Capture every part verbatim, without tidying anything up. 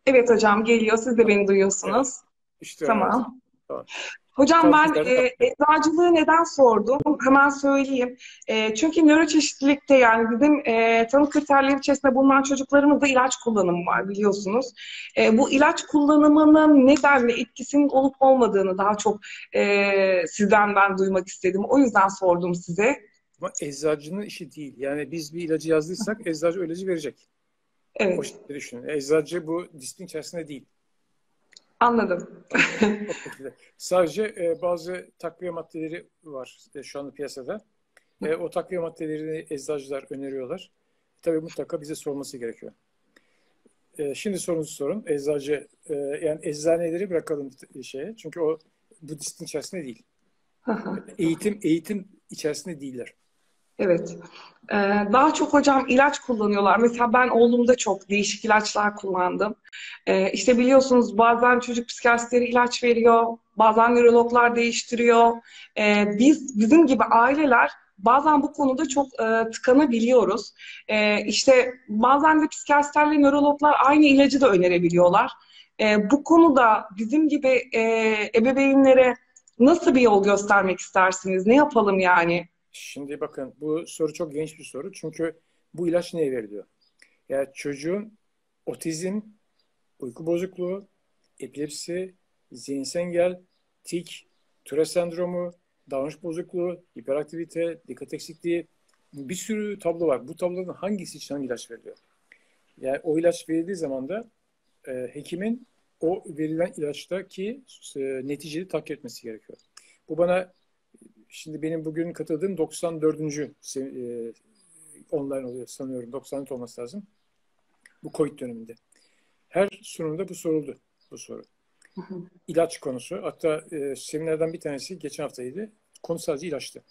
Evet hocam geliyor. Siz de beni Evet. duyuyorsunuz. İşte evet. Tamam. Tamam. Hocam ben Kaldığımız yerden devam e, edelim. eczacılığı neden sordum? Hemen söyleyeyim. E, çünkü nöroçeşitlilikte yani bizim e, tanı kriterleri içerisinde bulunan çocuklarımızda ilaç kullanımı var biliyorsunuz. E, bu ilaç kullanımının nedenle etkisinin olup olmadığını daha çok e, sizden ben duymak istedim. O yüzden sordum size. Ama eczacının işi değil. Yani biz bir ilacı yazdıysak eczacı o ilacı verecek. O Evet, şekilde düşünün. Eczacı bu disiplin içerisinde değil. anladım. O şekilde. Sadece e, bazı takviye maddeleri var e, şu anda piyasada. E, o takviye maddelerini eczacılar öneriyorlar. Tabii mutlaka bize sorması gerekiyor. E, şimdi sorunuzu sorun. Eczacı, e, yani eczaneleri bırakalım şeye. Çünkü o bu disiplin içerisinde değil. Eğitim eğitim içerisinde değiller. Evet. Ee, Daha çok hocam ilaç kullanıyorlar. Mesela ben oğlumda çok değişik ilaçlar kullandım. Ee, işte biliyorsunuz bazen çocuk psikiyatristleri ilaç veriyor, bazen nörologlar değiştiriyor. Ee, biz bizim gibi aileler bazen bu konuda çok e, tıkanabiliyoruz. Ee, işte bazen de psikiyatristlerle nörologlar aynı ilacı da önerebiliyorlar. Ee, bu konuda bizim gibi e, ebeveynlere nasıl bir yol göstermek istersiniz? Ne yapalım yani? Şimdi bakın bu soru çok genç bir soru. Çünkü bu ilaç neye veriliyor? Yani çocuğun otizm, uyku bozukluğu, epilepsi, zihinsel engel, tik, Tourette sendromu, davranış bozukluğu, hiperaktivite, dikkat eksikliği bir sürü tablo var. Bu tabloların hangisi için hangi ilaç veriliyor? Yani o ilaç verildiği zaman da e, hekimin o verilen ilaçtaki e, neticeyi takip etmesi gerekiyor. Bu bana şimdi benim bugün katıldığım doksan dördüncü e, online oluyor sanıyorum. doksan dört olması lazım. Bu COVID döneminde. Her sunumda bu soruldu. Bu soru. İlaç konusu. Hatta e, seminerden bir tanesi geçen haftaydı. Konu sadece ilaçtı.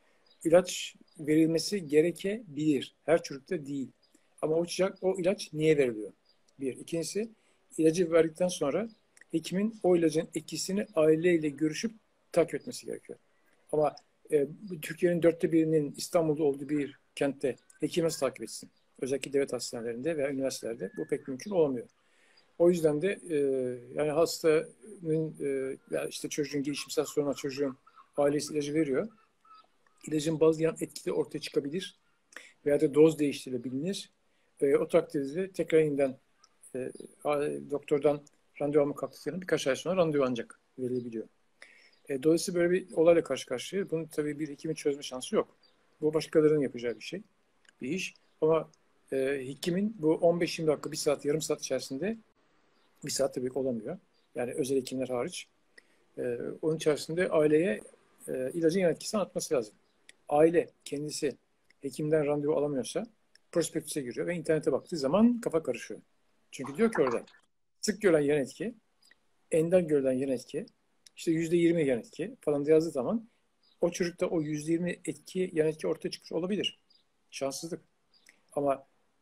İlaç verilmesi gerekebilir. Her çocukta değil. Ama o, o ilaç niye veriliyor? Bir. İkincisi, ilacı verdikten sonra hekimin o ilacın etkisini aileyle görüşüp takip etmesi gerekiyor. Ama e, Türkiye'nin dörtte birinin İstanbul'da olduğu bir kentte hekim nasıl takip etsin? Özellikle devlet hastanelerinde veya üniversitelerde bu pek mümkün olamıyor. O yüzden de e, yani hastanın e, ya işte çocuğun gelişimsel sorunu çocuğun ailesi ilacı veriyor. İlacın bazı yan etkileri ortaya çıkabilir veya da doz değiştirilebilir. E, o takdirde tekrar yeniden e, doktordan randevu alma kalktıklarında birkaç ay sonra randevu ancak verilebiliyor. E, dolayısıyla böyle bir olayla karşı karşıyayız. Bunu tabii bir hekimin çözme şansı yok. Bu başkalarının yapacağı bir şey, bir iş. Ama e, hekimin bu on beş yirmi dakika, bir saat, yarım saat içerisinde bir saat tabii ki olamıyor. Yani özel hekimler hariç. E, onun içerisinde aileye e, ilacın yan etkisini anlatması lazım. Aile kendisi hekimden randevu alamıyorsa prospektüse giriyor ve internete baktığı zaman kafa karışıyor. Çünkü diyor ki orada sık görülen yan etki, ender görülen yan etki, işte yüzde yirmi yan etki falan diye yazdığı zaman o çocukta o yüzde yirmi etki, yan etki ortaya çıkmış olabilir. Şanssızlık. Ama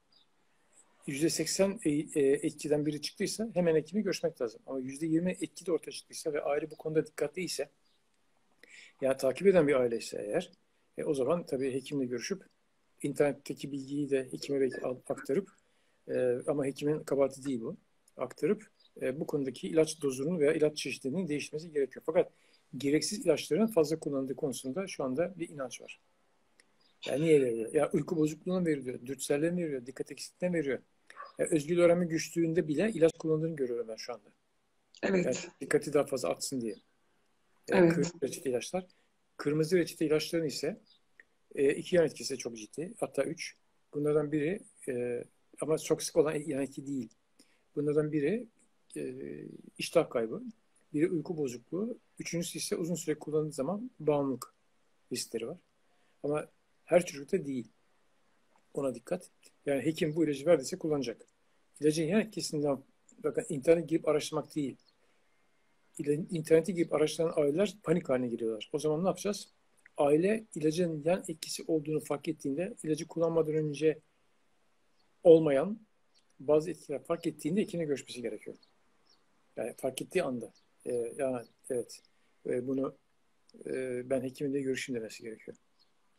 yüzde seksen e, e, etkiden biri çıktıysa hemen hekimi görüşmek lazım. Ama yüzde yirmi etki de ortaya çıktıysa ve aile bu konuda dikkatliyse, yani takip eden bir aileyse eğer, e, o zaman tabii hekimle görüşüp internetteki bilgiyi de hekime belki aktarıp e, ama hekimin kabahati değil bu. Aktarıp e, bu konudaki ilaç dozunun veya ilaç çeşitlerinin değişmesi gerekiyor. Fakat gereksiz ilaçların fazla kullanıldığı konusunda şu anda bir inanç var. Yani niye veriyor? Ya uyku bozukluğuna veriliyor, dürtüselliğine veriyor, dikkat eksikliğine veriyor. Ya özgül öğrenme güçlüğünde bile ilaç kullandığını görüyorum ben şu anda. Yani Evet, dikkati daha fazla artsın diye. E, kırmızı evet. reçete ilaçlar. Kırmızı reçete ilaçların ise e, iki yan etkisi çok ciddi. Hatta üç. Bunlardan biri e, ama çok sık olan yan etki değil. Bunlardan biri e, iştah kaybı. Biri uyku bozukluğu. Üçüncüsü ise uzun süre kullanıldığı zaman bağımlılık riskleri var. Ama her çocukta değil. Ona dikkat. Yani hekim bu ilacı verdiyse kullanacak. İlacın yan etkisinden bakın internet girip araştırmak değil. İnternete girip araştıran aileler panik haline giriyorlar. O zaman ne yapacağız? Aile ilacın yan etkisi olduğunu fark ettiğinde ilacı kullanmadan önce olmayan bazı etkiler fark ettiğinde hekimle görüşmesi gerekiyor. Yani fark ettiği anda. E, yani evet e, bunu e, ben hekimle görüşeyim demesi gerekiyor.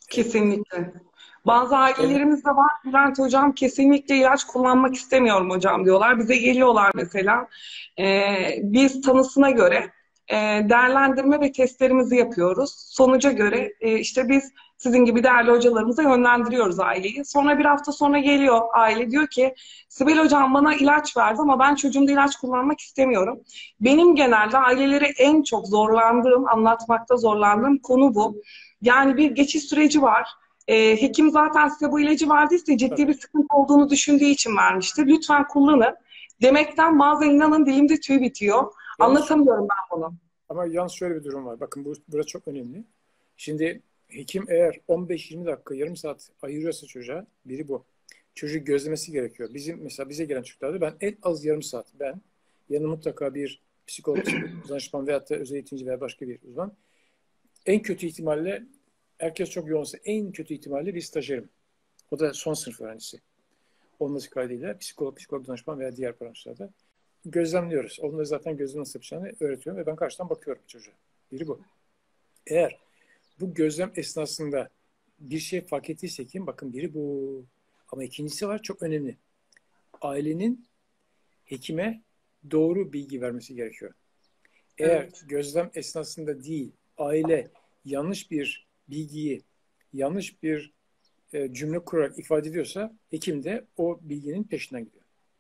Kesinlikle. Bazı Evet. ailelerimiz de var. Bülent hocam kesinlikle ilaç kullanmak istemiyorum hocam diyorlar. Bize geliyorlar mesela. Ee, biz tanısına göre e, değerlendirme ve testlerimizi yapıyoruz. Sonuca göre e, işte biz sizin gibi değerli hocalarımıza yönlendiriyoruz aileyi. Sonra bir hafta sonra geliyor aile diyor ki Sibel hocam bana ilaç verdi ama ben çocuğumda ilaç kullanmak istemiyorum. Benim genelde aileleri en çok zorlandığım, anlatmakta zorlandığım konu bu. Yani bir geçiş süreci var. E, hekim zaten size bu ilacı verdiyse ciddi Tabii. bir sıkıntı olduğunu düşündüğü için vermiştir. Lütfen kullanın. Demekten bazen inanın dilimde tüy bitiyor. Yalnız Anlatamıyorum ben bunu. Ama yalnız şöyle bir durum var. Bakın bu burası çok önemli. Şimdi hekim eğer on beş yirmi dakika, yarım saat ayırıyorsa çocuğa, biri bu. Çocuğu gözlemesi gerekiyor. Bizim mesela bize gelen çocuklarda ben en az yarım saat ben yanına mutlaka bir psikolog, psikolog danışman veyahut da özel eğitimci veya başka bir uzman. En kötü ihtimalle herkes çok yoğunsa en kötü ihtimalle bir stajyerim. O da son sınıf öğrencisi. Olması kaydıyla psikolog, psikolog danışman veya diğer branşlarda gözlemliyoruz. Onları zaten gözlem nasıl yapacağını öğretiyorum ve ben karşıdan bakıyorum çocuğa. Biri bu. Eğer bu gözlem esnasında bir şey fark ettiyse kim? Bakın biri bu. Ama ikincisi var çok önemli. Ailenin hekime doğru bilgi vermesi gerekiyor. Eğer Evet. gözlem esnasında değil, aile yanlış bir bilgiyi, yanlış bir e, cümle kurarak ifade ediyorsa hekim de o bilginin peşinden gidiyor.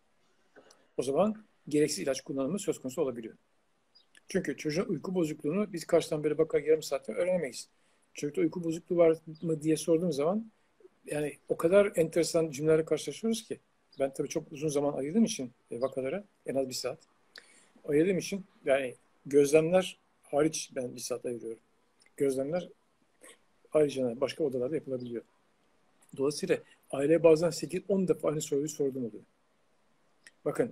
O zaman gereksiz ilaç kullanımı söz konusu olabiliyor. Çünkü çocuğun uyku bozukluğunu biz karşıdan böyle bakar yarım saatte öğrenemeyiz. Çocukta uyku bozukluğu var mı diye sorduğum zaman yani o kadar enteresan cümlelerle karşılaşıyoruz ki ben tabii çok uzun zaman ayırdığım için vakalara en az bir saat ayırdığım için yani gözlemler hariç ben bir saat ayırıyorum. Gözlemler ayrıca başka odalarda yapılabiliyor. Dolayısıyla aileye bazen sekiz on defa aynı soruyu sordum oluyor. Bakın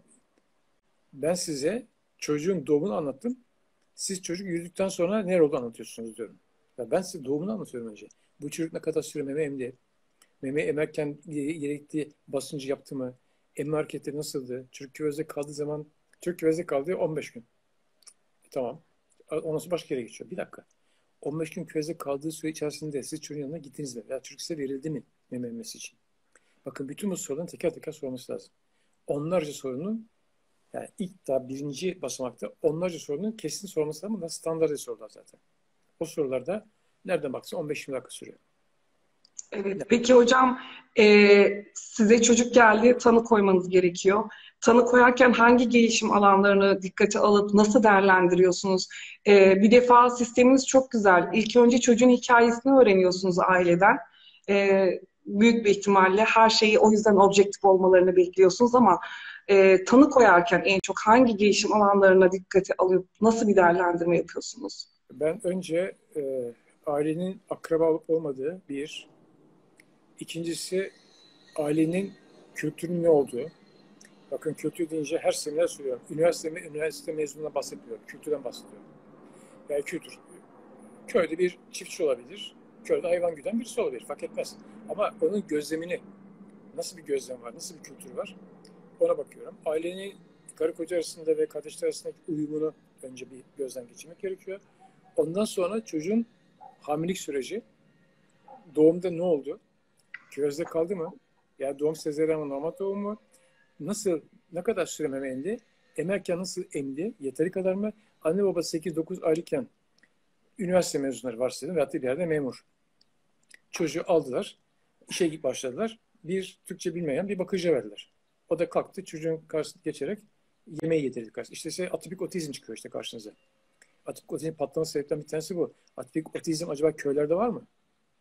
ben size çocuğun doğumunu anlattım. Siz çocuk yürüdükten sonra ne oldu anlatıyorsunuz diyorum. Ya ben size doğumunu anlatıyorum önce. Bu çocuk ne kadar süre meme emdi? Meme emerken gerektiği basıncı yaptı mı? Emme hareketleri nasıldı? Çocuk küvezde kaldığı zaman çocuk küvezde kaldığı on beş gün. E, tamam. Ondan sonra başka yere geçiyor. Bir dakika. on beş gün küvezde kaldığı süre içerisinde siz çocuğun yanına gittiniz mi? Ya çocuk size verildi mi meme emmesi için? Bakın bütün bu soruların teker teker sorulması lazım. Onlarca sorunun yani ilk daha birinci basamakta onlarca sorunun kesin sorulması lazım. Bunlar standart sorular zaten. O sorularda nereden baksa on beş yirmi dakika sürüyor. Evet. Peki hocam e, size çocuk geldi, tanı koymanız gerekiyor. Tanı koyarken hangi gelişim alanlarını dikkate alıp nasıl değerlendiriyorsunuz? E, bir defa sisteminiz çok güzel. İlk önce çocuğun hikayesini öğreniyorsunuz aileden. E, büyük bir ihtimalle her şeyi o yüzden objektif olmalarını bekliyorsunuz ama e, tanı koyarken en çok hangi gelişim alanlarına dikkate alıp nasıl bir değerlendirme yapıyorsunuz? Ben önce e, ailenin akraba olup olmadığı bir, ikincisi ailenin kültürünün ne olduğu. Bakın kültür deyince her seminer söylüyorum. Üniversite, üniversite mezununa bahsetmiyorum. Kültürden bahsediyorum. Yani kültür. Köyde bir çiftçi olabilir. Köyde hayvan güden birisi olabilir. Fark etmez. Ama onun gözlemini, nasıl bir gözlem var, nasıl bir kültür var ona bakıyorum. Ailenin karı koca arasında ve kardeşler arasındaki uyumunu önce bir gözden geçirmek gerekiyor. Ondan sonra çocuğun hamilelik süreci, doğumda ne oldu? Küvezde kaldı mı? Yani doğum sezaryen mi, normal doğum mu? Nasıl, ne kadar süre meme emdi? Emerken nasıl emdi? Yeteri kadar mı? Anne baba sekiz dokuz aylıkken üniversite mezunları varsayalım veyahut da bir yerde memur. Çocuğu aldılar, işe başladılar. Bir Türkçe bilmeyen bir bakıcı verdiler. O da kalktı, çocuğun karşısına geçerek yemeği yedirdi karşısına. İşte size atipik otizm çıkıyor işte karşınıza. Atipik otizm patlama sebeplerinden bir tanesi bu. Atipik otizm acaba köylerde var mı?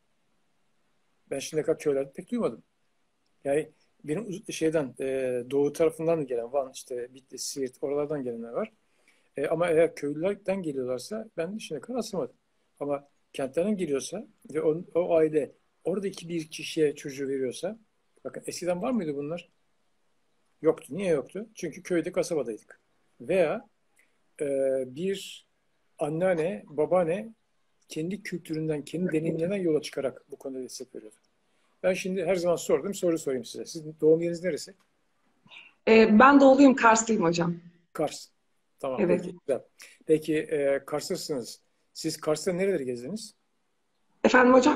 Ben şimdiye kadar köylerde pek duymadım. Yani benim şeyden e, doğu tarafından gelen Van, işte Bitlis, Siirt oralardan gelenler var. E, ama eğer köylülerden geliyorlarsa ben şimdiye kadar rastlamadım. Ama kentlerden geliyorsa ve o, o aile oradaki bir kişiye çocuğu veriyorsa bakın eskiden var mıydı bunlar? Yoktu. Niye yoktu? Çünkü köyde kasabadaydık. Veya e, bir anneanne, babaanne kendi kültüründen, kendi deneyimlerinden yola çıkarak bu konuda destek veriyordu. Ben şimdi her zaman sordum, soru sorayım size. Sizin doğum yeriniz neresi? E, ben doğuluyum, Karslıyım hocam. Kars. Tamam, Evet. peki. Güzel. Peki, e, Karslısınız. Siz Kars'ta nereleri gezdiniz? Efendim hocam?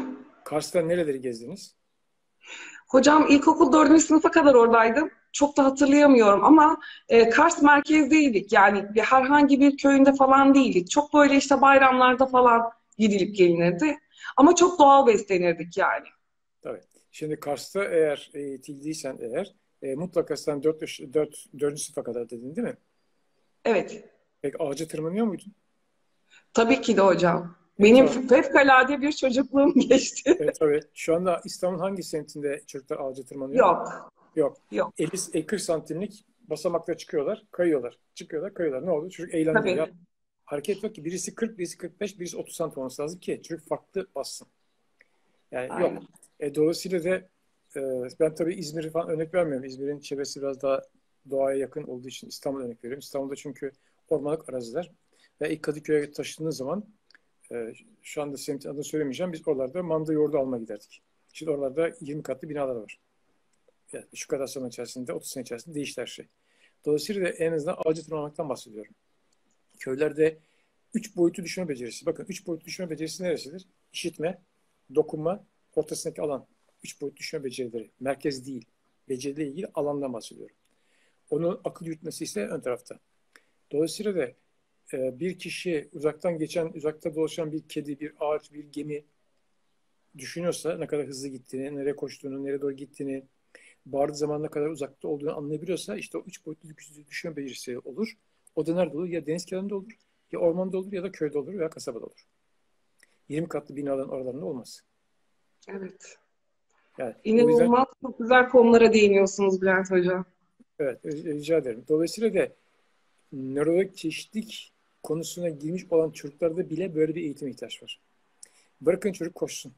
Kars'ta nereleri gezdiniz? Hocam ilkokul dördüncü sınıfa kadar oradaydım. Çok da hatırlayamıyorum ama e, Kars merkezdeydik. Yani bir, herhangi bir köyünde falan değildik. Çok böyle işte bayramlarda falan gidilip gelinirdi. Ama çok doğal beslenirdik yani. Tabii. Şimdi Kars'ta eğer eğitildiysen eğer e, mutlaka sen dört, dört, dördüncü sınıfa kadar dedin değil mi? Evet. Peki ağaca tırmanıyor muydun? Tabii ki de hocam. E, Benim tamam. fevkalade bir çocukluğum geçti. Evet tabii. Şu anda İstanbul'un hangi semtinde çocuklar ağaca tırmanıyor? Yok. Yok. Yok. elli kırk santimlik basamakta çıkıyorlar, kayıyorlar. Çıkıyorlar, kayıyorlar. Ne oldu? Çocuk eğlendi. Ya Tabii. hareket yok ki. Birisi kırk, birisi kırk beş, birisi otuz santim olması lazım ki çocuk farklı bassın. Yani yok. Aynen. E, dolayısıyla da e, ben tabii İzmir'i falan örnek vermiyorum. İzmir'in çevresi biraz daha doğaya yakın olduğu için İstanbul örnek veriyorum. İstanbul'da çünkü ormanlık araziler ve ilk Kadıköy'e taşındığınız zaman e, şu anda semtin adını söylemeyeceğim. Biz oralarda manda yoğurdu almaya giderdik. Şimdi oralarda yirmi katlı binalar var. Yani şu kadar sene içerisinde, otuz sene içerisinde değişti her şey. Dolayısıyla da en azından ağaca tırmanmaktan bahsediyorum. Köylerde üç boyutu düşünme becerisi. Bakın üç boyutu düşünme becerisi neresidir? İşitme, dokunma, ortasındaki alan. Üç boyut düşünme becerileri. Merkez değil. Beceriyle ilgili alandan bahsediyorum. Onun akıl yürütmesi ise ön tarafta. Dolayısıyla da e, bir kişi uzaktan geçen, uzakta dolaşan bir kedi, bir ağaç, bir gemi düşünüyorsa ne kadar hızlı gittiğini, nereye koştuğunu, nereye doğru gittiğini, bağırdığı zaman ne kadar uzakta olduğunu anlayabiliyorsa işte o üç boyutlu düşünme becerisi olur. O da nerede olur? Ya deniz kenarında olur, ya ormanda olur, ya da köyde olur, veya kasabada olur. yirmi katlı binaların oralarında olmaz. Evet. Yani o yüzden İnanılmaz çok güzel konulara değiniyorsunuz Bülent Hocam. evet, rica ederim. Dolayısıyla da nörolojik çeşitlilik konusuna girmiş olan çocuklarda bile böyle bir eğitim ihtiyaç var. Bırakın çocuk koşsun.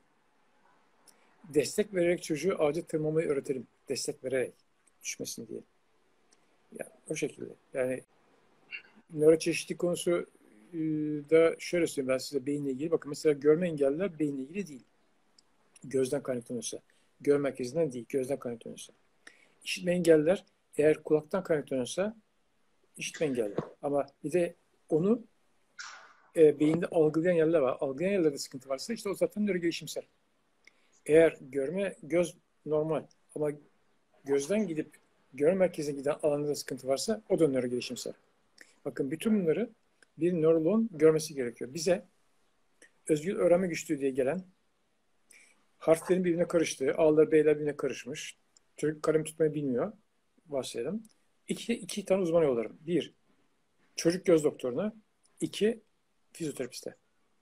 Destek vererek çocuğu ağaca tırmanmayı öğretelim. Destek vererek düşmesin diye. Yani o şekilde. Yani nöroçeşitlilik konusu e, da şöyle söyleyeyim ben size beyinle ilgili. Bakın mesela görme engelliler beyinle ilgili değil. Gözden kaynaklanıyorsa. Görme merkezinden değil, gözden kaynaklanıyorsa. İşitme engelliler eğer kulaktan kaynaklanıyorsa işitme engelli. Ama bir de onu e, beyinde algılayan yerler var. Algılayan yerlerde sıkıntı varsa işte o zaten nörogelişimsel. Eğer görme, göz normal ama gözden gidip görme merkezine giden alanda da sıkıntı varsa o da nörogelişimsel. Bakın bütün bunları bir nöroloğun görmesi gerekiyor. Bize özgür öğrenme güçlüğü diye gelen harflerin birbirine karıştığı, A'lar B'ler birbirine karışmış. Çocuk kalem tutmayı bilmiyor. Varsayalım. İki, iki tane uzman yollarım. Bir, çocuk göz doktoruna. İki, fizyoterapiste.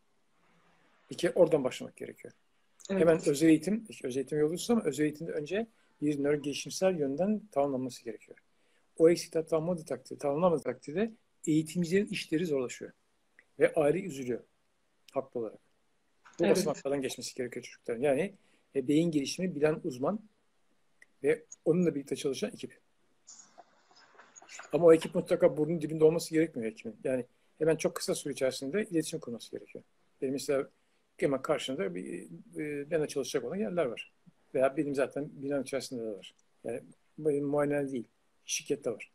İki, oradan başlamak gerekiyor. Evet. Hemen özel eğitim, özel eğitim yolluyorsa ama özel eğitimde önce bir nöro gelişimsel yönden tamamlanması gerekiyor. O eksikler tamamladığı takdirde, tamamlamadığı takdirde eğitimcilerin işleri zorlaşıyor. Ve aile üzülüyor. Haklı olarak. Bu Evet. basamaklardan geçmesi gerekiyor çocukların. Yani e, beyin gelişimi bilen uzman ve onunla birlikte çalışan ekip. Ama o ekip mutlaka burnun dibinde olması gerekmiyor hekimin. Yani hemen çok kısa süre içerisinde iletişim kurması gerekiyor. Benim mesela hemen karşında bir e, bana çalışacak olan yerler var. Veya benim zaten binanın içerisinde de var. Yani benim muayene değil. Şirkette var.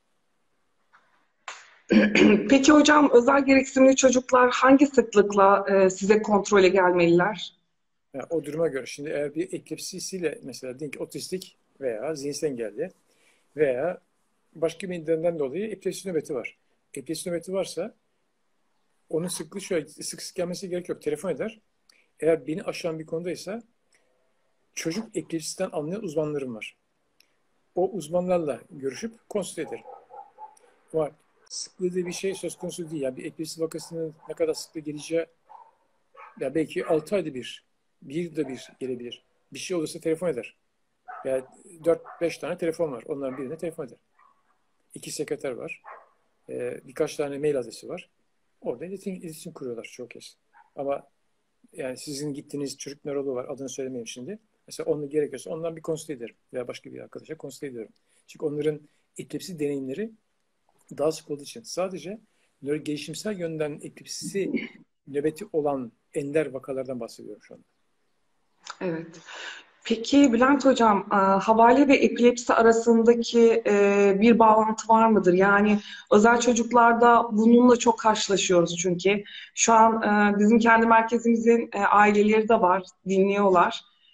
Peki hocam özel gereksinimli çocuklar hangi sıklıkla e, size kontrole gelmeliler? Yani o duruma göre şimdi eğer bir epilepsisiyle mesela diyelim ki otistik veya zihinsel engelli veya başka bir nedenden dolayı epilepsi nöbeti var. Epilepsi nöbeti varsa onun sıklığı şöyle sık sık gelmesi gerek yok. Telefon eder. Eğer beni aşan bir konudaysa çocuk epilepsiden anlayan uzmanlarım var. O uzmanlarla görüşüp konsült ederim. Ama sıklığı diye bir şey söz konusu değil. Yani bir epilepsi vakasının ne kadar sıklığı geleceği ya belki altı ayda bir, bir yılda bir gelebilir. Bir şey olursa telefon eder. Yani dört beş tane telefon var. Onların birine telefon eder. İki sekreter var. Ee, birkaç tane mail adresi var. Orada iletişim, iletişim kuruyorlar çok kez. Ama yani sizin gittiğiniz çocuk nöroloğu var. Adını söylemeyeyim şimdi. Mesela onu gerekiyorsa ondan bir konsült ederim. Veya başka bir arkadaşa konsült ediyorum. Çünkü onların epilepsi deneyimleri daha sık olduğu için sadece nöro gelişimsel yönden epilepsisi nöbeti olan ender vakalardan bahsediyorum şu anda. Evet. Peki Bülent Hocam, e, havale ve epilepsi arasındaki e, bir bağlantı var mıdır? Yani özel çocuklarda bununla çok karşılaşıyoruz çünkü. Şu an e, bizim kendi merkezimizin e, aileleri de var, dinliyorlar.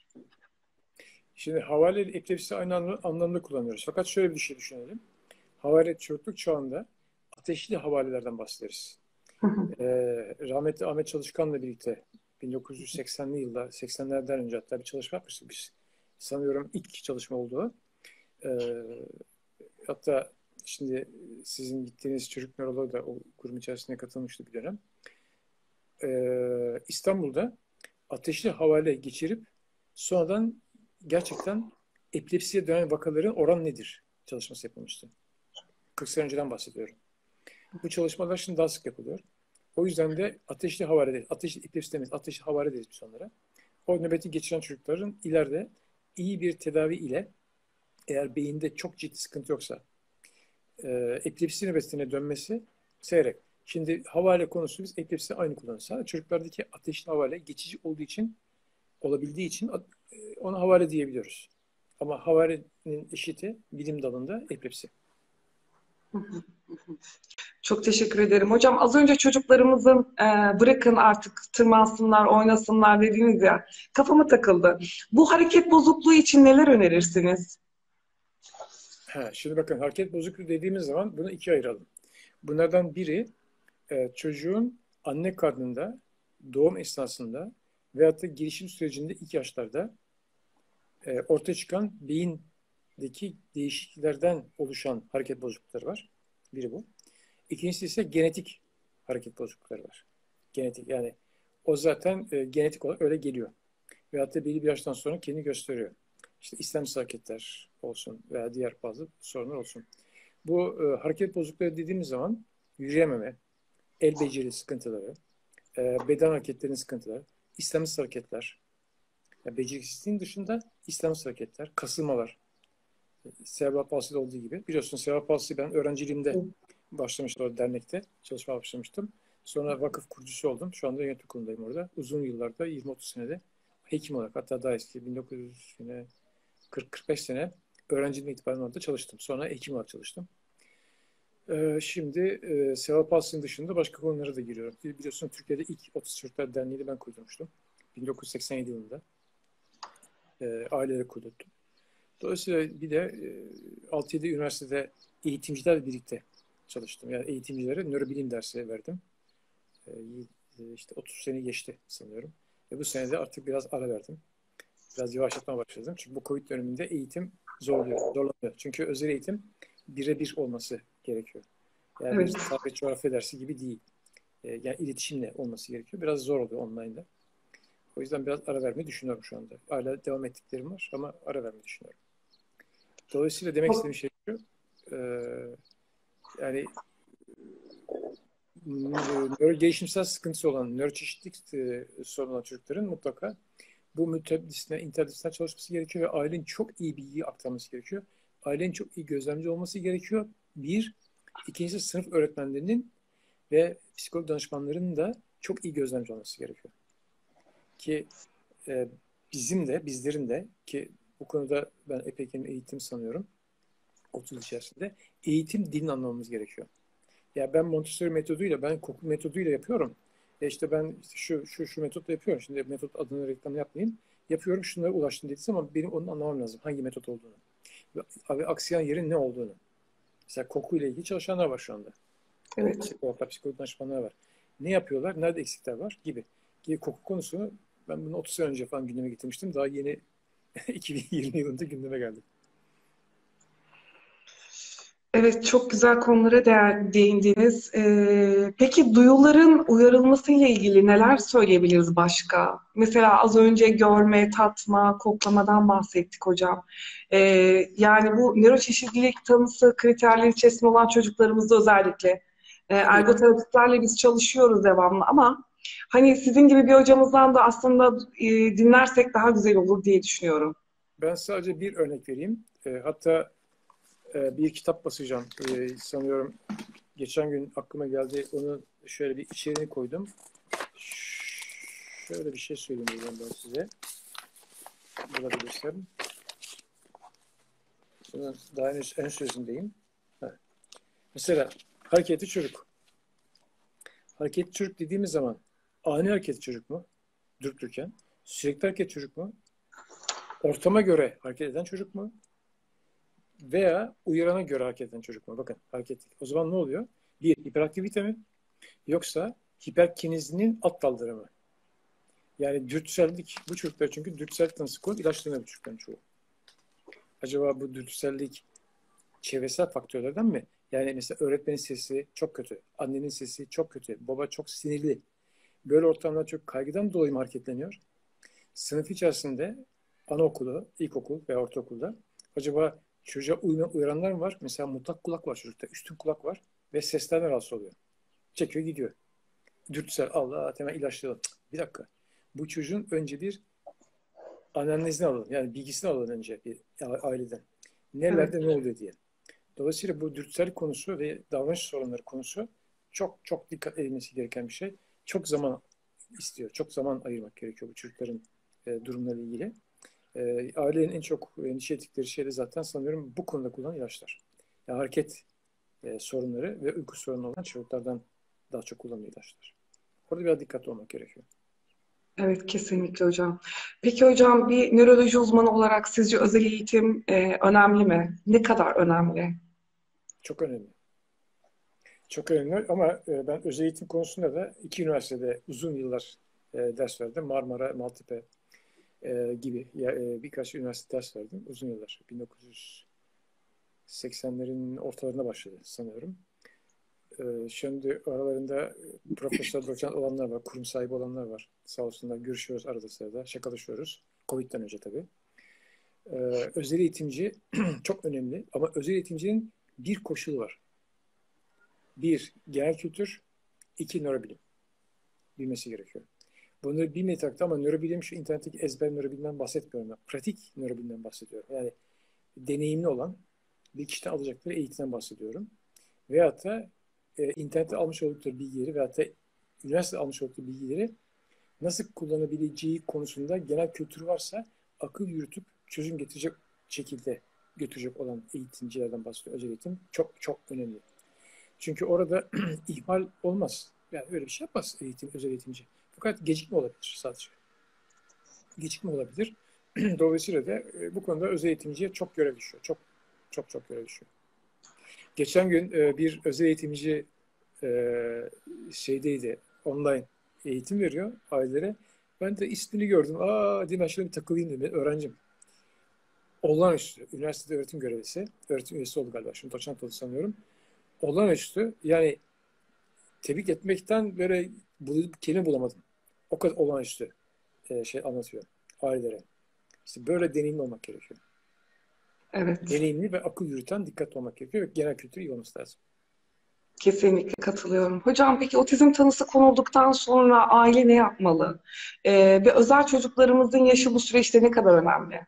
Şimdi havale ile epilepsi aynı anlamda, anlamda kullanıyoruz. Fakat şöyle bir şey düşünelim. Havale çocukluk çağında ateşli havalelerden bahsederiz. Ee, rahmetli Ahmet Çalışkan'la birlikte bin dokuz yüz seksenli yılda, seksenlerden önce hatta bir çalışma yapmıştık biz. Sanıyorum ilk çalışma olduğu. Ee, hatta şimdi sizin gittiğiniz çocuk nöroloğu da o kurum içerisinde katılmıştı bir dönem. Ee, İstanbul'da ateşli havale geçirip sonradan gerçekten epilepsiye dönen vakaların oran nedir çalışması yapılmıştı. kırk sene önceden bahsediyorum. Bu çalışmalar şimdi daha sık yapılıyor. O yüzden de ateşli havale deriz. Ateşli epilepsi demeyiz. Ateşli havale deriz biz onlara. O nöbeti geçiren çocukların ileride iyi bir tedavi ile eğer beyinde çok ciddi sıkıntı yoksa e, epilepsi nöbetine dönmesi seyrek. Şimdi havale konusu biz epilepsi aynı kullanıyoruz. Sadece çocuklardaki ateşli havale geçici olduğu için olabildiği için ona havale diyebiliyoruz. Ama havalenin eşiti bilim dalında epilepsi. Çok teşekkür ederim. Hocam az önce çocuklarımızın e, bırakın artık tırmansınlar, oynasınlar dediniz ya. Kafama takıldı. Bu hareket bozukluğu için neler önerirsiniz? Ha, şimdi bakın hareket bozukluğu dediğimiz zaman bunu ikiye ayıralım. Bunlardan biri e, çocuğun anne karnında doğum esnasında veyahut da gelişim sürecinde ilk yaşlarda e, ortaya çıkan beyindeki değişikliklerden oluşan hareket bozuklukları var. Biri bu. İkincisi ise genetik hareket bozuklukları var. Genetik yani o zaten e, genetik olarak öyle geliyor. Veyahut da belli bir yaştan sonra kendini gösteriyor. İşte istemsiz hareketler olsun veya diğer bazı sorunlar olsun. Bu e, hareket bozuklukları dediğimiz zaman yürüyememe, el beceri sıkıntıları, e, beden hareketlerinin sıkıntıları, istemsiz hareketler, yani beceriksizliğin dışında istemsiz hareketler, kasılmalar, serebral palside olduğu gibi. Biliyorsun serebral palsi ben öğrenciliğimde başlamıştım o dernekte, çalışmaya başlamıştım. Sonra vakıf kurucusu oldum. Şu anda yönetim kurulundayım orada. Uzun yıllarda, yirmi otuz senede hekim olarak, hatta daha eski bin dokuz yüz kırk kırk beş sene öğrenciliğim itibaren orada çalıştım. Sonra hekim olarak çalıştım. Ee, şimdi e, serebral palsinin dışında başka konulara da giriyorum. Biliyorsun Türkiye'de ilk Otuz Çocuklar Derneği'ni ben kurdurmuştum. bin dokuz yüz seksen yedi yılında. E, aileleri kurdurdum. Dolayısıyla bir de e, altı yedi üniversitede eğitimcilerle birlikte çalıştım. Yani eğitimcilere nörobilim dersi verdim. E, işte otuz sene geçti sanıyorum. Ve bu sene de artık biraz ara verdim. Biraz yavaşlatmaya başladım. Çünkü bu Covid döneminde eğitim zorluyor, zorlanıyor. Çünkü özel eğitim birebir olması gerekiyor. Yani Evet. bir tarih coğrafya dersi gibi değil. E, yani iletişimle olması gerekiyor. Biraz zor oluyor online'da. O yüzden biraz ara vermeyi düşünüyorum şu anda. Hala devam ettiklerim var ama ara vermeyi düşünüyorum. Dolayısıyla demek istediğim şey şu, e, yani nöro gelişimsel sıkıntısı olan, nöroçeşitlilik e, sorunu olan çocukların mutlaka bu multidisipliner, interdisipliner çalışması gerekiyor ve ailenin çok iyi bilgiyi aktarması gerekiyor. Ailenin çok iyi gözlemci olması gerekiyor. Bir, ikincisi sınıf öğretmenlerinin ve psikolog danışmanlarının da çok iyi gözlemci olması gerekiyor. Ki e, bizim de, bizlerin de ki bu konuda ben epey eğitim sanıyorum otuz içerisinde eğitim dilini anlamamız gerekiyor. Ya ben Montessori metoduyla, ben koku metoduyla yapıyorum. E işte ben işte şu şu şu metotla yapıyorum. Şimdi metot adını reklam yapmayayım. Yapıyorum şunlara ulaştım dediğiniz ama benim onu anlamam lazım. Hangi metot olduğunu. Ve aksayan yerin ne olduğunu. Mesela kokuyla ilgili çalışanlar var şu anda. Evet. Psikologlar, psikolog danışmanlar var. Ne yapıyorlar? Nerede eksikler var? Gibi. Gibi koku konusunu ben bunu otuz sene önce falan gündeme getirmiştim. Daha yeni iki bin yirmi yılında gündeme geldi. Evet, çok güzel konulara değer, değindiniz. Ee, peki duyuların uyarılmasıyla ilgili neler söyleyebiliriz başka? Mesela az önce görme, tatma, koklamadan bahsettik hocam. Ee, yani bu nöroçeşitlilik tanısı kriterleri içerisinde olan çocuklarımızda özellikle e, ergoterapistlerle biz çalışıyoruz devamlı ama hani sizin gibi bir hocamızdan da aslında e, dinlersek daha güzel olur diye düşünüyorum. Ben sadece bir örnek vereyim. E, hatta e, bir kitap basacağım. E, sanıyorum geçen gün aklıma geldi. Onu şöyle bir içeriğine koydum. Şöyle bir şey söyleyeyim ben size. Bulabilirsem. Bunun daha henüz ön sözündeyim. Ha. Mesela hareketli çocuk. Hareketli çocuk dediğimiz zaman ani hareketli çocuk mu? Durup dururken. Sürekli hareketli çocuk mu? Ortama göre hareket eden çocuk mu? Veya uyarana göre hareket eden çocuk mu? Bakın hareket. O zaman ne oluyor? Bir, hiperaktivite mi? Yoksa hiperkinezinin alt dalları mı? Yani dürtüsellik, bu çocuklar çünkü dürtüsellik tanısı koyup ilaçlanıyor bu çocukların çoğu. Acaba bu dürtüsellik çevresel faktörlerden mi? Yani mesela öğretmenin sesi çok kötü, annenin sesi çok kötü, baba çok sinirli. Böyle ortamlar çok kaygıdan dolayı mı hareketleniyor? Sınıf içerisinde anaokulu, ilkokul veya ortaokulda acaba çocuğa uymayan uyaranlar mı var? Mesela mutlak kulak var çocukta, üstün kulak var ve seslerden rahatsız oluyor. Çekiyor gidiyor. Dürtüsel, Allah hemen ilaçlayalım. Cık, bir dakika. Bu çocuğun önce bir anamnezini alalım. Yani bilgisini alalım önce bir aileden. Evet. Nelerde ne oluyor diye. Dolayısıyla bu dürtüsel konusu ve davranış sorunları konusu çok çok dikkat edilmesi gereken bir şey. Çok zaman istiyor. Çok zaman ayırmak gerekiyor bu çocukların e, durumlarıyla ilgili. E, ailenin en çok endişe ettikleri şey de zaten sanıyorum bu konuda kullanılan ilaçlar. Yani hareket e, sorunları ve uyku sorunu olan çocuklardan daha çok kullanılan ilaçlar. Orada biraz dikkatli olmak gerekiyor. Evet, kesinlikle hocam. Peki hocam, bir nöroloji uzmanı olarak sizce özel eğitim e, önemli mi? Ne kadar önemli? Çok önemli. Çok önemli ama e, ben özel eğitim konusunda da iki üniversitede uzun yıllar e, ders verdim. Marmara, Maltepe e, gibi ya, e, birkaç üniversite ders verdim uzun yıllar. bin dokuz yüz seksenlerin ortalarına başladı sanıyorum. E, şimdi aralarında profesör doçent olanlar var, kurum sahibi olanlar var. Sağ olsunlar görüşüyoruz arada sırada, şakalaşıyoruz. Covid'den önce tabii. E, özel eğitimci çok önemli ama özel eğitimcinin bir koşulu var. Bir, genel kültür. İki, nörobilim. Bilmesi gerekiyor. Bunları bilmeyi taktı ama nörobilim şu internetteki ezber nörobilimden bahsetmiyorum. Ben. Pratik nörobilimden bahsediyorum. Yani deneyimli olan bir kişiden alacakları eğitimden bahsediyorum. Veyahut da e, internette almış oldukları bilgileri veyahut da üniversitede almış oldukları bilgileri nasıl kullanabileceği konusunda genel kültür varsa akıl yürütüp çözüm getirecek şekilde götürecek olan eğitimcilerden bahsediyor. Özel eğitim çok çok önemli. Çünkü orada ihmal olmaz. Yani öyle bir şey yapmaz eğitim, özel eğitimci. Fakat gecikme olabilir sadece. Gecikme olabilir. Dolayısıyla da e, bu konuda özel eğitimciye çok görev düşüyor. Çok çok çok görev düşüyor. Geçen gün e, bir özel eğitimci e, şeydeydi, online eğitim veriyor ailelere. Ben de ismini gördüm. Aa dedim ben şöyle bir takılayım dedim. Öğrencim. Olağanüstü. Üniversitede öğretim görevlisi. Öğretim üyesi oldu galiba. Şimdi doçent oldu sanıyorum. Olağanüstü. Yani tebrik etmekten böyle bu, kelime bulamadım. O kadar olağanüstü e, şey anlatıyor ailelere. İşte böyle deneyimli olmak gerekiyor. Evet, Deneyimli ve akıl yürüten dikkatli olmak gerekiyor ve genel kültür iyi olması lazım. kesinlikle katılıyorum. Hocam, peki otizm tanısı konulduktan sonra aile ne yapmalı? E, ve özel çocuklarımızın yaşı bu süreçte ne kadar önemli?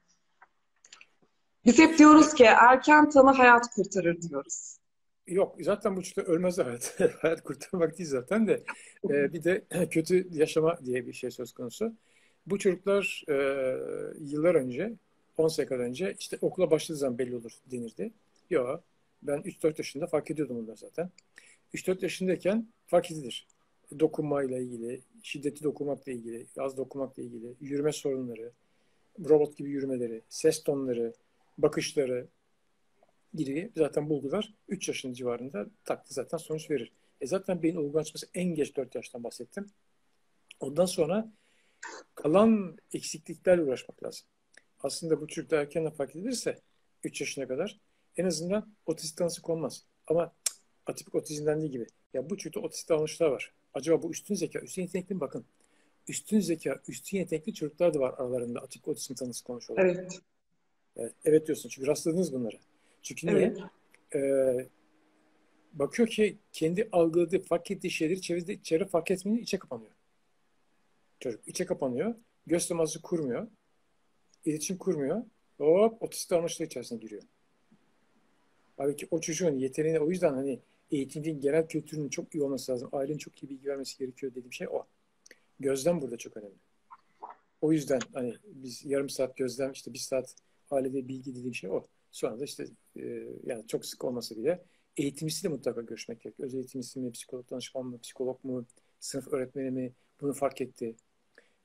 Biz hep diyoruz ki erken tanı hayat kurtarır diyoruz. Yok zaten bu çocuklar ölmez hayat. Hayat kurtarmak değil zaten de e, bir de kötü yaşama diye bir şey söz konusu. Bu çocuklar e, yıllar önce on sene kadar önce işte okula başladığı zaman belli olur denirdi. Yok ben üç dört yaşında fark ediyordum bunları zaten. üç dört yaşındayken fark edilir. Dokunmayla ilgili, şiddetli dokunmakla ilgili, az dokunmakla ilgili, yürüme sorunları, robot gibi yürümeleri, ses tonları, bakışları gibi zaten bulgular üç yaşın civarında taktı zaten sonuç verir. E zaten beyin olgunlaşması en geç dört yaştan bahsettim. Ondan sonra kalan eksikliklerle uğraşmak lazım. Aslında bu çocukta erken fark edilirse üç yaşına kadar en azından otist tanısı konmaz. Ama atipik otizm dendiği gibi ya bu çocukta otist davranışlar var. Acaba bu üstün zeka, üstün yetenekli mi? Bakın. Üstün zeka, üstün yetenekli çocuklar da var aralarında atipik otizm tanısı konmuş olan. Evet, Evet, evet diyorsun çünkü rastladınız bunları. Çünkü niye? evet. Ee, bakıyor ki kendi algıladığı, fark ettiği şeyleri çevre, çevre fark etmeyince içe kapanıyor. Çocuk içe kapanıyor. Göz teması kurmuyor. İletişim kurmuyor. Hop otistik davranışlar içerisine giriyor. Halbuki o çocuğun yeteneğini o yüzden hani eğitimcinin genel kültürünün çok iyi olması lazım. Ailenin çok iyi bilgi vermesi gerekiyor dediğim şey o. Gözlem burada çok önemli. O yüzden hani biz yarım saat gözlem işte bir saat ailede bilgi dediğim şey o. Sonra da işte e, yani çok sık olmasa bile eğitimcisiyle mutlaka görüşmek gerekiyor. Özel eğitimcisi mi, psikolog danışman mı, psikolog mu, sınıf öğretmeni mi bunu fark etti.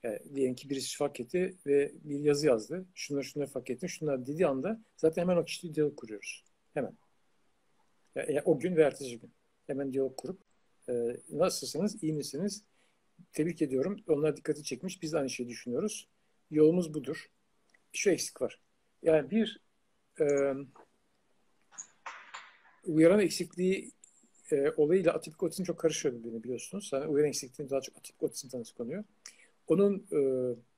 Yani diyelim ki birisi fark etti ve bir yazı yazdı. Şunları şunları fark ettim. Şunlar dediği anda zaten hemen o kişiyle diyalog kuruyoruz. Hemen. Yani, yani o gün ve ertesi gün. Hemen diyalog kurup e, nasılsınız, iyi misiniz? Tebrik ediyorum. Onlar dikkati çekmiş. Biz de aynı şeyi düşünüyoruz. Yolumuz budur. Şu eksik var. Yani bir e, uyaran eksikliği e, olayıyla atipik otizm çok karışıyor birbirine biliyorsunuz. Yani uyaran eksikliğinin daha çok atipik otizm tanısı konuyor. Onun e,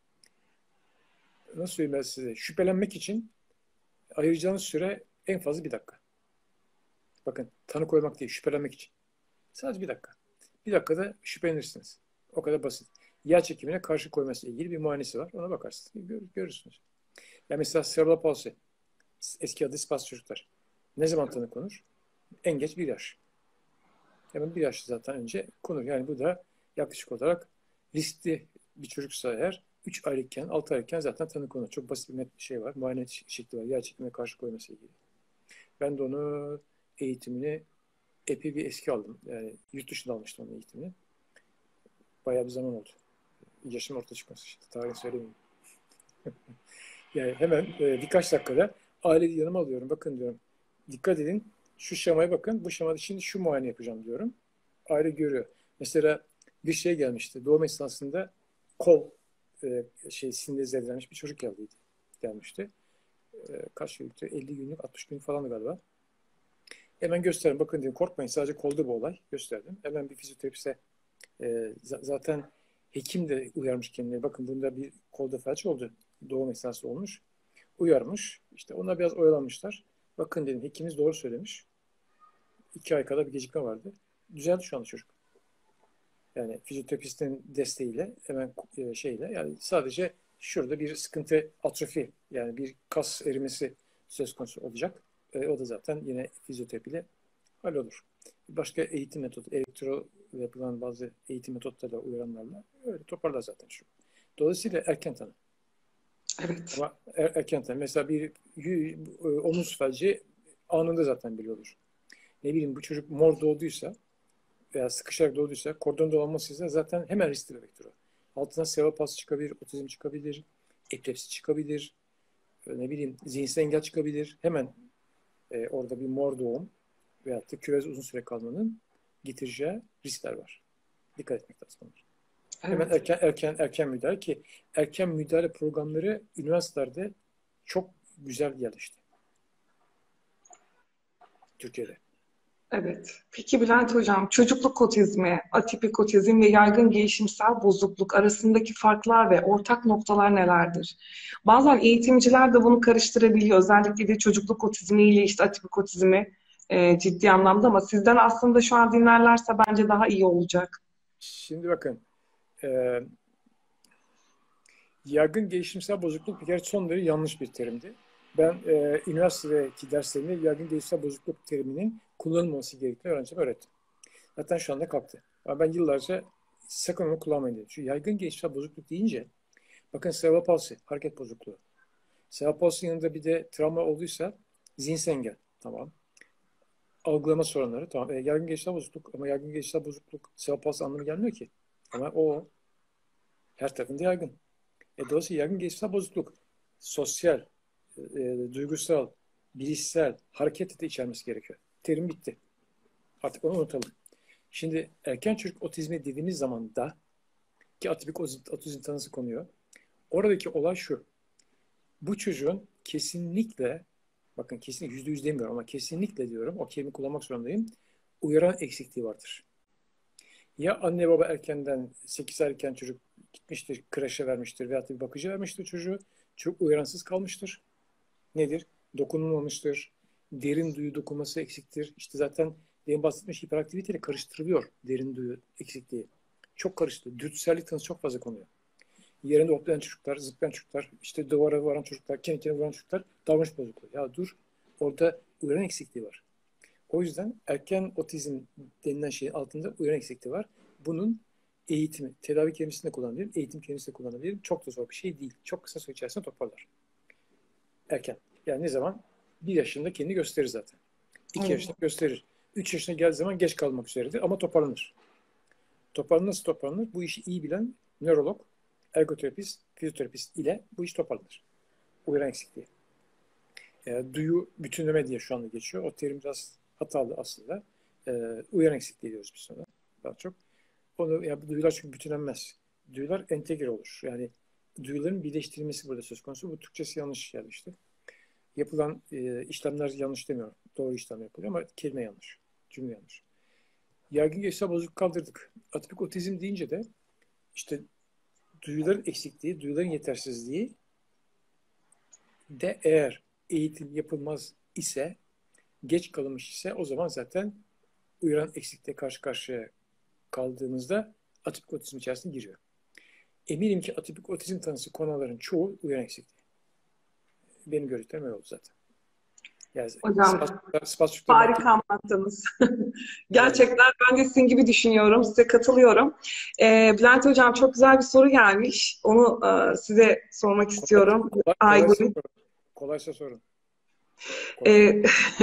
nasıl söyleyeyim ben size, şüphelenmek için ayıracağınız süre en fazla bir dakika. Bakın, tanı koymak değil, şüphelenmek için. Sadece bir dakika. Bir dakikada şüphelenirsiniz. O kadar basit. Yer çekimine karşı koyması ile ilgili bir muayenesi var. Ona bakarsınız. Gör, görürsünüz. Ya mesela cerebral palsy, eski adı spas çocuklar. Ne zaman tanı konur? En geç bir yaş. Hemen bir yaş zaten önce konur. Yani bu da yaklaşık olarak riskli bir çocuksa eğer üç aylıkken, altı aylıkken zaten tanı konur. Çok basit bir net bir şey var. Muayene şekli var. Yer çekimine karşı koyması ile ilgili. Ben de onu eğitimini epey bir eski aldım. Yani yurt dışında almıştım onun eğitimini. Bayağı bir zaman oldu. Yaşım ortaya çıkması işte. Tarihini söylemeyeyim. Yani hemen e, birkaç dakikada aileyi yanıma alıyorum. Bakın diyorum. Dikkat edin. Şu şemaya bakın. Bu şemada şimdi şu muayene yapacağım diyorum. Aile görüyor. Mesela bir şey gelmişti. Doğum esnasında kol e, şey sinirle zedelenmiş bir çocuk geldiydi. Gelmişti. E, kaç günlüktü? elli günlük, altmış gün falan galiba. Hemen gösterdim. Bakın dedim, korkmayın. Sadece kolda bu olay. Gösterdim. Hemen bir fizyoterapiste e, zaten hekim de uyarmış kendine. Bakın bunda bir kolda felç oldu. Doğum esnası olmuş. Uyarmış. İşte ona biraz oyalanmışlar. Bakın dedim, hekimimiz doğru söylemiş. İki ay kadar bir gecikme vardı. Düzeldi şu anda çocuk. Yani fizyoterapistin desteğiyle hemen e, şeyle yani sadece şurada bir sıkıntı, atrofi yani bir kas erimesi söz konusu olacak. E, o da zaten yine fizyoterapiyle hallolur. Başka eğitim metodu, elektro yapılan bazı eğitim metotlarıyla uyaranlarla öyle toparlar zaten şu. Dolayısıyla erken tanı. Evet. Ama er, erken tanı. Mesela bir omuz felci anında zaten biliyordur. Ne bileyim bu çocuk mor doğduysa veya sıkışarak doğduysa kordon dolanmasıysa zaten hemen riskli bebektir o. Altına sevapas çıkabilir, otizm çıkabilir, epilepsi çıkabilir, ne bileyim zihinsel engel çıkabilir. Hemen e, orada bir mor doğum veyahut da küvez uzun süre kalmanın getireceği riskler var. Dikkat etmek lazım. Hemen Evet. erken erken erken müdahale ki erken müdahale programları üniversitelerde çok güzel yerleşti. Türkiye'de. Evet. Peki Bülent Hocam, çocukluk otizmi, atipik otizm ve yaygın gelişimsel bozukluk arasındaki farklar ve ortak noktalar nelerdir? Bazen eğitimciler de bunu karıştırabiliyor. Özellikle de çocukluk otizmi ile işte atipik otizmi e, ciddi anlamda ama sizden aslında şu an dinlerlerse bence daha iyi olacak. Şimdi bakın e, yaygın gelişimsel bozukluk bir kere son derece yanlış bir terimdi. Ben e, üniversitedeki derslerimde yaygın gelişimsel bozukluk teriminin kullanılması gerektiğini öğrencime öğrettim. Zaten şu anda kalktı. Ama ben yıllarca sakın onu kullanmayın dedim. Çünkü yaygın gelişimsel bozukluk deyince bakın cerebral palsy, hareket bozukluğu. Cerebral palsy'nin yanında bir de travma olduysa zihinsel engel. Tamam. Algılama sorunları. Tamam. E, yaygın gelişimsel bozukluk ama yaygın gelişimsel bozukluk cerebral palsy anlamı gelmiyor ki. Ama o her tarafında yaygın. E, dolayısıyla yaygın gelişimsel bozukluk sosyal, e, duygusal, bilişsel hareket de içermesi gerekiyor. Terim bitti. Artık onu unutalım. Şimdi erken çocuk otizmi dediğimiz zaman da ki atipik otizm tanısı konuyor. Oradaki olay şu. Bu çocuğun kesinlikle bakın kesinlikle yüzde yüz demiyorum ama kesinlikle diyorum o kelimeyi kullanmak zorundayım. Uyaran eksikliği vardır. Ya anne baba erkenden sekiz aylıkken çocuk gitmiştir, kreşe vermiştir veyahut da bir bakıcı vermiştir çocuğu. Çok uyaransız kalmıştır. Nedir? Dokunulmamıştır. Derin duyu dokunması eksiktir. İşte zaten demin bahsetmiş hiperaktiviteyle karıştırılıyor derin duyu eksikliği. Çok karıştı. Dürtüsellik tanısı çok fazla konuyor. Yerinde hoplayan çocuklar, zıplayan çocuklar, işte duvara varan çocuklar, kendi kendine vuran çocuklar davranış bozukluğu. Ya dur, orada uyaran eksikliği var. O yüzden erken otizm denilen şeyin altında uyaran eksikliği var. Bunun eğitimi, tedavi kelimesini de kullanabilirim, eğitim kelimesini de kullanabilirim. Çok da zor bir şey değil. Çok kısa süre içerisinde toparlar. Erken. Yani ne zaman? Bir yaşında kendini gösterir zaten. İki Evet. yaşında gösterir. Üç yaşına geldiği zaman geç kalmak üzeredir ama toparlanır. Toparlanır nasıl toparlanır? Bu işi iyi bilen nörolog ergoterapist, fizyoterapist ile bu iş toparlanır. Uyaran eksikliği. E, duyu bütünleme diye şu anda geçiyor. O terim biraz hatalı aslında. E, uyaran eksikliği diyoruz biz ona daha çok. Onu, ya bu duyular çünkü bütünlenmez. Duyular entegre olur. Yani duyuların birleştirilmesi burada söz konusu. Bu Türkçesi yanlış geldi işte. Yapılan e, işlemler yanlış demiyorum. Doğru işlem yapılıyor ama kelime yanlış. Cümle yanlış. Yaygın geçsel bozukluk kaldırdık. Atipik otizm deyince de işte duyuların eksikliği, duyuların yetersizliği de eğer eğitim yapılmaz ise, geç kalınmış ise o zaman zaten uyaran eksikliğe karşı karşıya kaldığımızda atipik otizm içerisine giriyor. Eminim ki atipik otizm tanısı konuların çoğu uyaran eksikliği. Benim gördüklerim öyle oldu zaten. Yani Hocam spastikler, harika anlattınız. Gerçekten ben de sizin gibi düşünüyorum. Size katılıyorum. Ee, Bülent Hocam çok güzel bir soru gelmiş. Onu e, size sormak istiyorum. kolay, Aygun. kolaysa, kolaysa sorun. Kolay. Ee,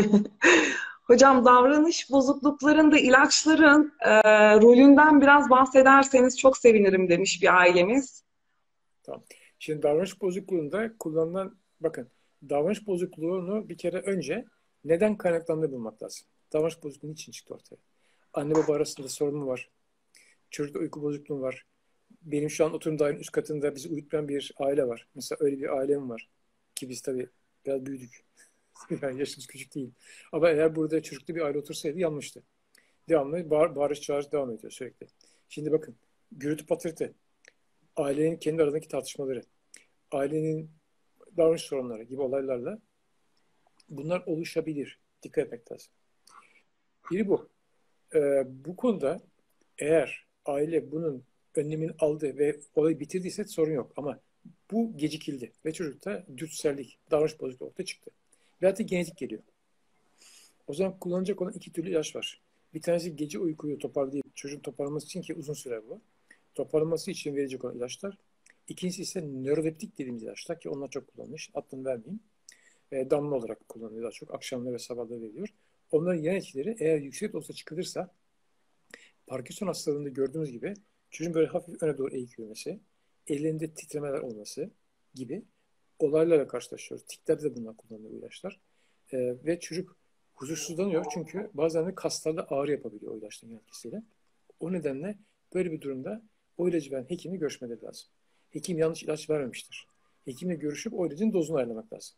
Hocam davranış bozukluklarında ilaçların e, rolünden biraz bahsederseniz çok sevinirim demiş bir ailemiz. Tamam. Şimdi davranış bozukluğunda kullanılan, bakın davranış bozukluğunu bir kere önce neden kaynaklandığını bulmak lazım. Davranış bozukluğu niçin çıktı ortaya? Anne baba arasında sorun mu var? Çocukta uyku bozukluğu var. Benim şu an oturum dairenin üst katında bizi uyutmayan bir aile var. Mesela öyle bir ailem var. Ki biz tabii biraz büyüdük. Yani yaşımız küçük değil. Ama eğer burada çocuklu bir aile otursaydı yanlıştı. Devamlı bağır, bağırış çağırış devam ediyor sürekli. Şimdi bakın gürültü patırtı, ailenin kendi aralarındaki tartışmaları, ailenin davranış sorunları gibi olaylarla bunlar oluşabilir. Dikkat etmek lazım. Biri bu. Ee, bu konuda eğer aile bunun önlemini aldı ve olayı bitirdiyse sorun yok. Ama bu gecikildi ve çocukta dürtüsellik, davranış bozukluğu ortaya çıktı. Veyahut da genetik geliyor. O zaman kullanacak olan iki türlü ilaç var. Bir tanesi gece uykuyu toparlayıp çocuğun toparlaması için, ki uzun süre bu. Toparlaması için verecek olan ilaçlar. İkincisi ise nöroleptik dediğimiz ilaçlar, ki onlar çok kullanılmış. Adını vermeyeyim. E, damla olarak kullanılıyor daha çok. Akşamları ve sabahları veriliyor. Onların yan etkileri eğer yüksek doza çıkılırsa Parkinson hastalığında gördüğümüz gibi çocuğun böyle hafif öne doğru eğik yürümesi, ellerinde titremeler olması gibi olaylarla karşılaşıyoruz. Tiklerde de bunlar kullanılıyor bu ilaçlar. E, ve çocuk huzursuzlanıyor çünkü bazen de kaslarda ağrı yapabiliyor o ilaçların etkisiyle. O nedenle böyle bir durumda o ilacı veren hekimle görüşmeleri lazım. Hekim yanlış ilaç vermemiştir. Hekimle görüşüp o ilacın dozunu ayarlamak lazım.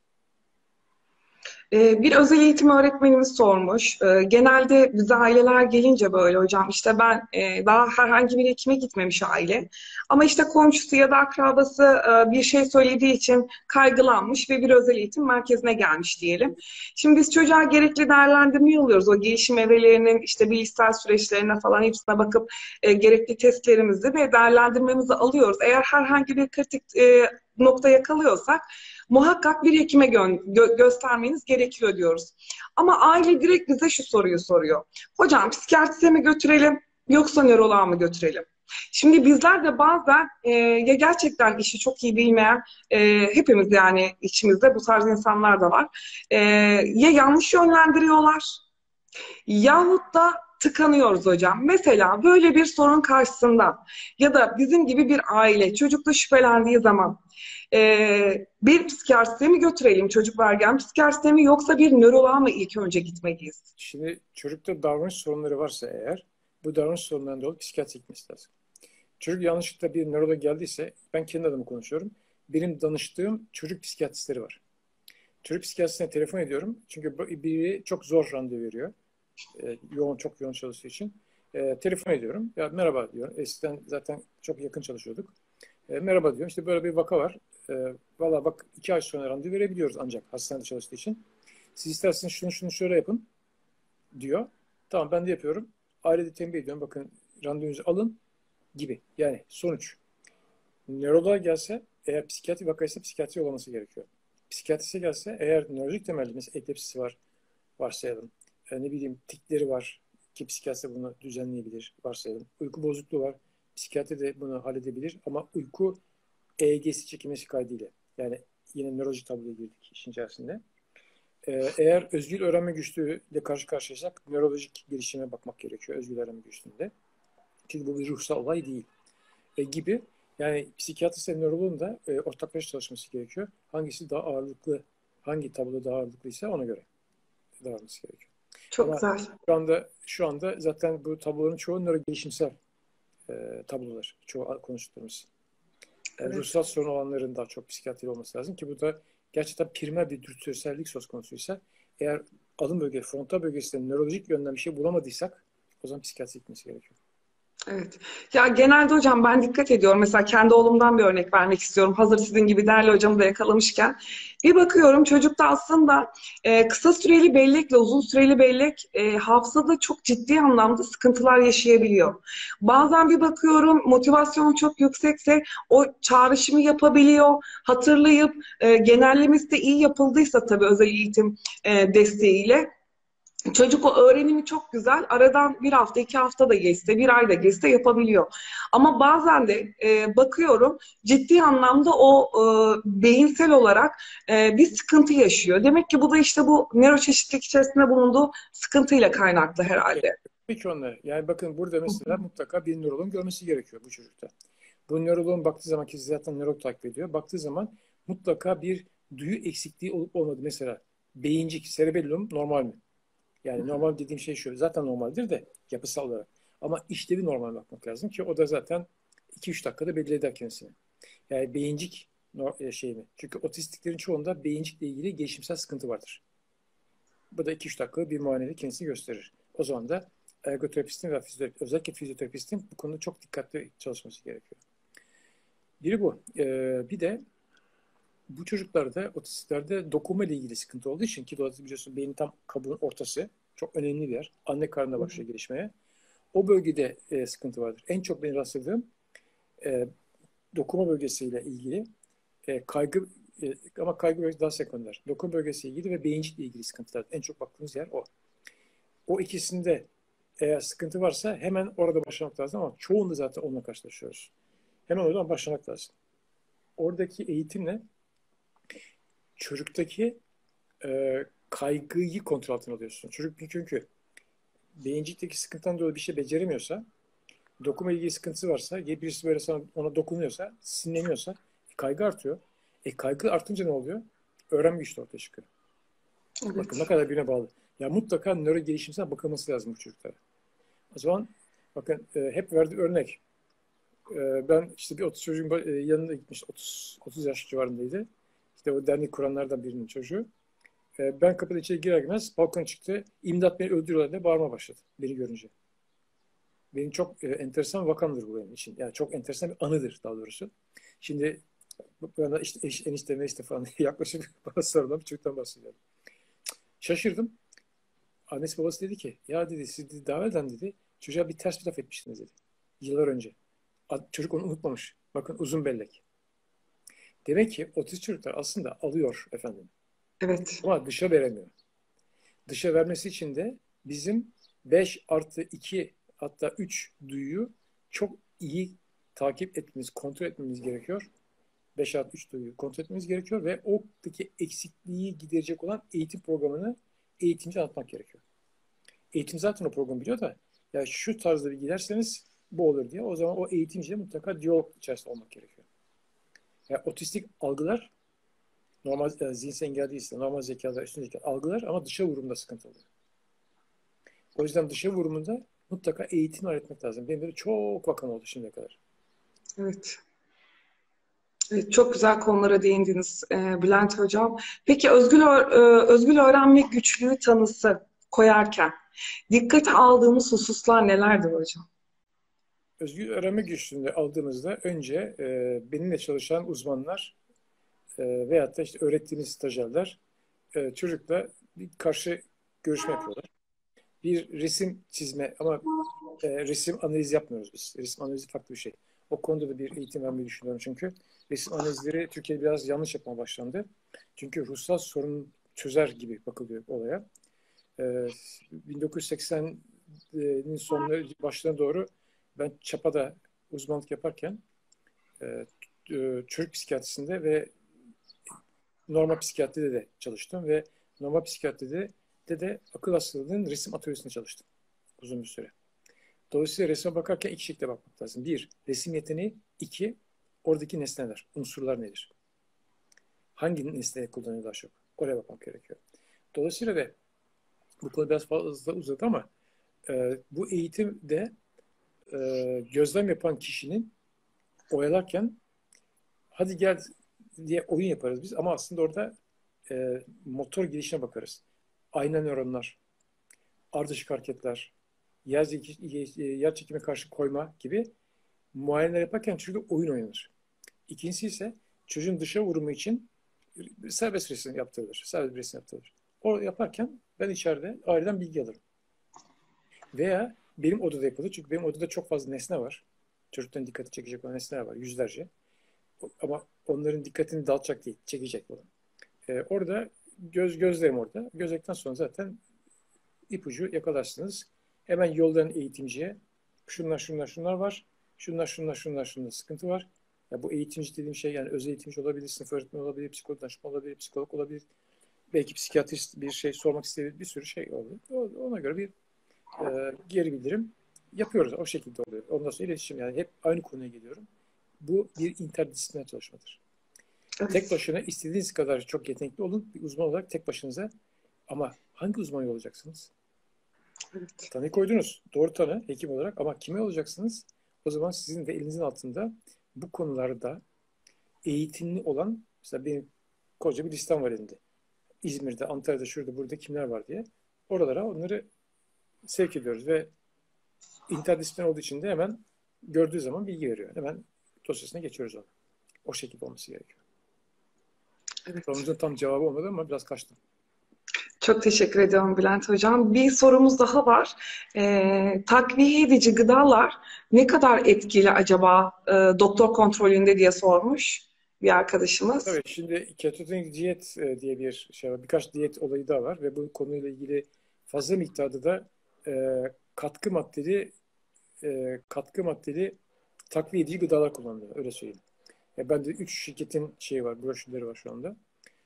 Ee, Bir özel eğitim öğretmenimiz sormuş. Ee, Genelde bize aileler gelince böyle hocam işte ben e, daha herhangi bir hekime gitmemiş aile. Ama işte komşusu ya da akrabası e, bir şey söylediği için kaygılanmış ve bir özel eğitim merkezine gelmiş diyelim. Şimdi biz çocuğa gerekli değerlendirme yolluyoruz. O gelişim evrelerinin işte bilişsel süreçlerine falan hepsine bakıp e, gerekli testlerimizi ve değerlendirmemizi alıyoruz. Eğer herhangi bir kritik e, nokta yakalıyorsak muhakkak bir hekime gö- gö- göstermeniz gerekiyor diyoruz. Ama aile direkt bize şu soruyu soruyor. Hocam psikiyatriste mi götürelim yoksa nöroloğa mı götürelim? Şimdi bizler de bazen e, ya gerçekten işi çok iyi bilmeyen e, hepimiz yani içimizde bu tarz insanlar da var. E, ya yanlış yönlendiriyorlar yahut da tıkanıyoruz hocam. Mesela böyle bir sorun karşısında ya da bizim gibi bir aile çocukta şüphelendiği zaman e, bir psikiyatriste mi götürelim, çocuk vergen psikiyatriste mi yoksa bir nöroloğa mı ilk önce gitmeliyiz? Şimdi çocukta davranış sorunları varsa eğer bu davranış sorunlarından dolayı psikiyatri gitmesi lazım. Çocuk yanlışlıkla bir nörolog geldiyse, ben kendi adıma konuşuyorum. Benim danıştığım çocuk psikiyatristleri var. Çocuk psikiyatristine telefon ediyorum. Çünkü biri çok zor randevu veriyor. E, yoğun, çok yoğun çalıştığı için. E, telefon ediyorum. Ya merhaba diyorum. Eskiden zaten çok yakın çalışıyorduk. E, merhaba diyorum. İşte böyle bir vaka var. E, Valla bak iki ay sonra randevu verebiliyoruz ancak hastanede çalıştığı için. Siz isterseniz şunu şunu şöyle yapın diyor. Tamam ben de yapıyorum. Ailede tembih ediyorum. Bakın randevunuzu alın gibi. Yani sonuç. Nöroloğa gelse eğer psikiyatri vakaysa psikiyatri olması gerekiyor. Psikiyatriste gelse eğer nörolojik temelli mesela epilepsisi var varsayalım. E, ne bileyim tikleri var ki psikiyatri bunu düzenleyebilir varsayalım. Uyku bozukluğu var. Psikiyatri de bunu halledebilir ama uyku E E G'si çekilmesi kaydıyla. Yani yine nörolojik tabloya girdik işin içerisinde. Ee, eğer özgül öğrenme güçlüğüyle karşı karşıyaysak nörolojik gelişime bakmak gerekiyor özgül öğrenme güçlüğünde. Çünkü bu bir ruhsal olay değil. E, gibi Yani psikiyatristle nöroloğun da e, ortaklaşa çalışması gerekiyor. Hangisi daha ağırlıklı, hangi tablo daha ağırlıklıysa ona göre davranması gerekiyor. Çok Ama güzel. şu anda şu anda zaten bu tabloların çoğu nörogelişimsel e, tablolar. Çoğu konuştuğumuz. Yani Evet. ruhsal sorun olanların daha çok psikiyatri olması lazım ki bu da gerçekten primer bir dürtüsellik söz konusuysa, eğer alın bölgesi, frontal bölgesinde nörolojik yönden bir şey bulamadıysak o zaman psikiyatri gitmesi gerekiyor. Evet. Ya genelde hocam ben dikkat ediyorum. Mesela kendi oğlumdan bir örnek vermek istiyorum. Hazır sizin gibi değerli hocamı da yakalamışken. Bir bakıyorum çocukta aslında e, kısa süreli bellekle uzun süreli bellek e, hafızada çok ciddi anlamda sıkıntılar yaşayabiliyor. Bazen bir bakıyorum motivasyonu çok yüksekse o çağrışımı yapabiliyor. Hatırlayıp e, genellemesi de iyi yapıldıysa tabii özel eğitim e, desteğiyle. Çocuk o öğrenimi çok güzel. Aradan bir hafta, iki hafta da geçse, bir ay da geçse yapabiliyor. Ama bazen de e, bakıyorum ciddi anlamda o e, beyinsel olarak e, bir sıkıntı yaşıyor. Demek ki bu da işte bu nöroçeşitlilik içerisinde bulunduğu sıkıntıyla kaynaklı Evet. herhalde. Peki onlar. Yani bakın burada mesela mutlaka bir nöroloğun görmesi gerekiyor bu çocukta. Bu nöroloğun baktığı zaman, ki zaten nörolog takip ediyor. Baktığı zaman mutlaka bir duyu eksikliği olup olmadı. Mesela beyincik, cerebellum normal mi? Yani normal dediğim şey şu. Zaten normaldir de yapısal olarak. Ama işlevi normal bakmak lazım ki o da zaten iki üç dakikada belli eder kendisini. Yani beyincik şey mi? Çünkü otistiklerin çoğunda beyincikle ilgili gelişimsel sıkıntı vardır. Bu da iki üç dakika bir muayenede kendisini gösterir. O zaman da ergoterapistin ve fizyoterapistin, özellikle fizyoterapistin bu konuda çok dikkatli çalışması gerekiyor. Biri bu. Ee, bir de bu çocuklarda, otistlerde dokunma ile ilgili sıkıntı olduğu için, ki dolayısıyla biliyorsun beynin tam kabuğun ortası çok önemli bir yer. Anne karnına başlıyor gelişmeye. O bölgede e, sıkıntı vardır. En çok beni rastladığım e, dokunma bölgesiyle ilgili e, kaygı e, ama kaygı bölgesi daha sekonder. Dokunma bölgesiyle ilgili ve beyincikle ilgili sıkıntılar. En çok baktığımız yer o. O ikisinde eğer sıkıntı varsa hemen orada başlamak lazım ama çoğunda zaten onunla karşılaşıyoruz. Hemen oradan başlamak lazım. Oradaki eğitimle çocuktaki e, kaygıyı kontrol altına alıyorsun. Çocuk çünkü beyincikteki sıkıntıdan dolayı bir şey beceremiyorsa, dokuma ilgili sıkıntısı varsa, birisi böyle sana ona dokunuyorsa, sinirleniyorsa kaygı artıyor. E kaygı artınca ne oluyor? Öğrenme güçlüğü ortaya çıkıyor. Bakın ne Evet. kadar güne bağlı. Ya mutlaka nöro gelişimsel bakılması lazım bu çocuklara. O zaman bakın e, hep verdiği örnek. E, ben işte bir otuz çocuğun e, yanına gitmiş. otuz, otuz yaş civarındaydı. İşte o dernek kuranlardan birinin çocuğu. E, ben kapıda içeri girer girmez balkona çıktı. İmdat beni öldürüyorlar diye bağırma başladı beni görünce. Benim çok e, enteresan vakamdır bu benim için. Yani çok enteresan bir anıdır daha doğrusu. Şimdi bana işte eş, enişte meşte falan yaklaşıp bana sarılan bir çocuktan bahsediyorum. Şaşırdım. Annesi babası dedi ki ya dedi siz dedi, daha evvelden dedi çocuğa bir ters bir laf etmiştiniz dedi. Yıllar önce. Çocuk onu unutmamış. Bakın uzun bellek. Demek ki otist çocuklar aslında alıyor efendim. Evet. Ama dışa veremiyor. Dışa vermesi için de bizim beş artı iki hatta üç duyuyu çok iyi takip etmemiz, kontrol etmemiz gerekiyor. beş artı üç duyuyu kontrol etmemiz gerekiyor ve oradaki eksikliği giderecek olan eğitim programını eğitimci anlatmak gerekiyor. Eğitim zaten o programı biliyor da ya şu tarzda bir giderseniz bu olur diye o zaman o eğitimciyle mutlaka diyalog içerisinde olmak gerekiyor. Yani otistik algılar normal e, zihinsel engel değilse normal zekada üstün zeka algılar ama dışa vurumda sıkıntı oluyor. O yüzden dışa vurumunda mutlaka eğitim öğretmek lazım. Benim böyle çok vakam oldu şimdiye kadar. Evet. Evet, çok güzel konulara değindiniz e, Bülent Hocam. Peki özgür, ö- e, özgür öğrenme güçlüğü tanısı koyarken dikkate aldığımız hususlar nelerdir hocam? Özgür öğrenme güçlüğünde aldığımızda önce e, benimle çalışan uzmanlar e, veyahut da işte öğrettiğimiz stajyerler e, çocukla bir karşı görüşme yapıyorlar. Bir resim çizme ama e, resim analizi yapmıyoruz biz. Resim analizi farklı bir şey. O konuda da bir eğitim vermeyi düşünüyorum çünkü. Resim analizleri Türkiye'de biraz yanlış yapmaya başlandı. Çünkü ruhsal sorun çözer gibi bakılıyor olaya. E, bin dokuz yüz seksenin sonları başlarına doğru ben Çapa'da uzmanlık yaparken e, e, çocuk psikiyatrisinde ve normal psikiyatride de çalıştım ve normal psikiyatride de, de akıl hastalığının resim atölyesinde çalıştım uzun bir süre. Dolayısıyla resme bakarken iki şekilde bakmak lazım. Bir, resim yeteneği. İki, Oradaki nesneler, unsurlar nedir? Hangi nesneyi kullanıyor daha çok? Oraya bakmak gerekiyor. Dolayısıyla da bu konu biraz fazla uzadı ama e, bu eğitimde e, gözlem yapan kişinin oyalarken hadi gel diye oyun yaparız biz ama aslında orada e, motor gelişine bakarız. Ayna nöronlar, ardışık hareketler, yer, yer çekime karşı koyma gibi muayeneler yaparken çocukla oyun oynanır. İkincisi ise çocuğun dışa vurumu için serbest resim yaptırılır. Serbest resim yaptırılır. O yaparken ben içeride aileden bilgi alırım. Veya benim odada yapılır. Çünkü benim odada çok fazla nesne var. Çocukların dikkati çekecek olan nesneler var. Yüzlerce. Ama onların dikkatini dağıtacak değil. Çekecek olan. Ee, orada göz gözlerim orada. Gözledikten sonra zaten ipucu yakalarsınız. Hemen yolların eğitimciye şunlar şunlar şunlar var. Şunlar şunlar şunlar şunlar sıkıntı var. Ya bu eğitimci dediğim şey yani özel eğitimci olabilir, sınıf öğretmeni olabilir, psikolog danışman olabilir, psikolog olabilir. Belki psikiyatrist bir şey sormak isteyebilir. Bir sürü şey olabilir. Ona göre bir e, geri bildirim yapıyoruz. O şekilde oluyor. Ondan sonra iletişim yani hep aynı konuya geliyorum. Bu bir interdisipliner çalışmadır. Evet. Tek başına istediğiniz kadar çok yetenekli olun. Bir uzman olarak tek başınıza. Ama hangi uzman olacaksınız? Evet. Tanı koydunuz. Doğru tanı hekim olarak ama kime olacaksınız? O zaman sizin de elinizin altında bu konularda eğitimli olan mesela benim koca bir listem var elimde. İzmir'de, Antalya'da, şurada, burada kimler var diye. Oralara onları sevk ediyoruz ve interdisipliner olduğu için de hemen gördüğü zaman bilgi veriyor. Hemen dosyasına geçiyoruz onu. O şekilde olması gerekiyor. Evet. Sorumuzun tam cevabı olmadı ama biraz kaçtım. Çok teşekkür ediyorum Bülent Hocam. Bir sorumuz daha var. Ee, takviye edici gıdalar ne kadar etkili acaba e, doktor kontrolünde diye sormuş bir arkadaşımız. Tabii şimdi ketojenik diyet e, diye bir şey var. Birkaç diyet olayı da var ve bu konuyla ilgili fazla miktarda da e, katkı maddeli e, katkı maddeli takviye edici gıdalar kullanılıyor. Öyle söyleyeyim. Ya ben de üç şirketin şeyi var, broşürleri var şu anda.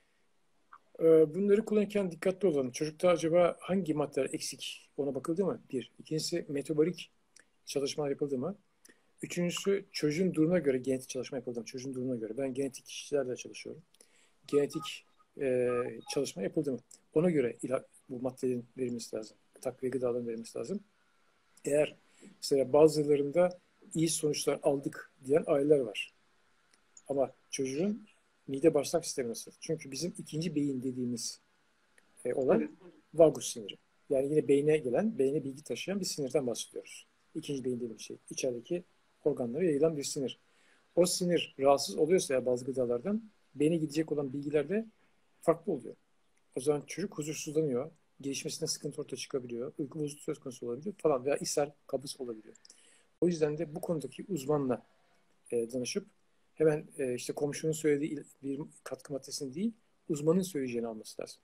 E, bunları kullanırken dikkatli olalım. Çocukta acaba hangi maddeler eksik? Ona bakıldı mı? Bir. İkincisi metabolik çalışmalar yapıldı mı? Üçüncüsü çocuğun durumuna göre genetik çalışma yapıldı mı? Çocuğun durumuna göre. Ben genetik kişilerle çalışıyorum. Genetik e, çalışma yapıldı mı? Ona göre ila, bu maddelerin verilmesi lazım. Takviye gıdaların verilmesi lazım. Eğer mesela bazılarında iyi sonuçlar aldık diyen aileler var. Ama çocuğun mide bağırsak sistemi nasıl? Çünkü bizim ikinci beyin dediğimiz e, olay vagus siniri. Yani yine beyne gelen, beyne bilgi taşıyan bir sinirden bahsediyoruz. İkinci beyin dediğimiz şey. İçerideki organlara yayılan bir sinir. O sinir rahatsız oluyorsa ya bazı gıdalardan beyne gidecek olan bilgiler de farklı oluyor. O zaman çocuk huzursuzlanıyor. Gelişmesinde sıkıntı ortaya çıkabiliyor. Uyku bozukluğu söz konusu olabiliyor falan veya ishal, kabız olabiliyor. O yüzden de bu konudaki uzmanla e, danışıp hemen e, işte komşunun söylediği bir katkı maddesini değil, uzmanın söyleyeceğini alması lazım.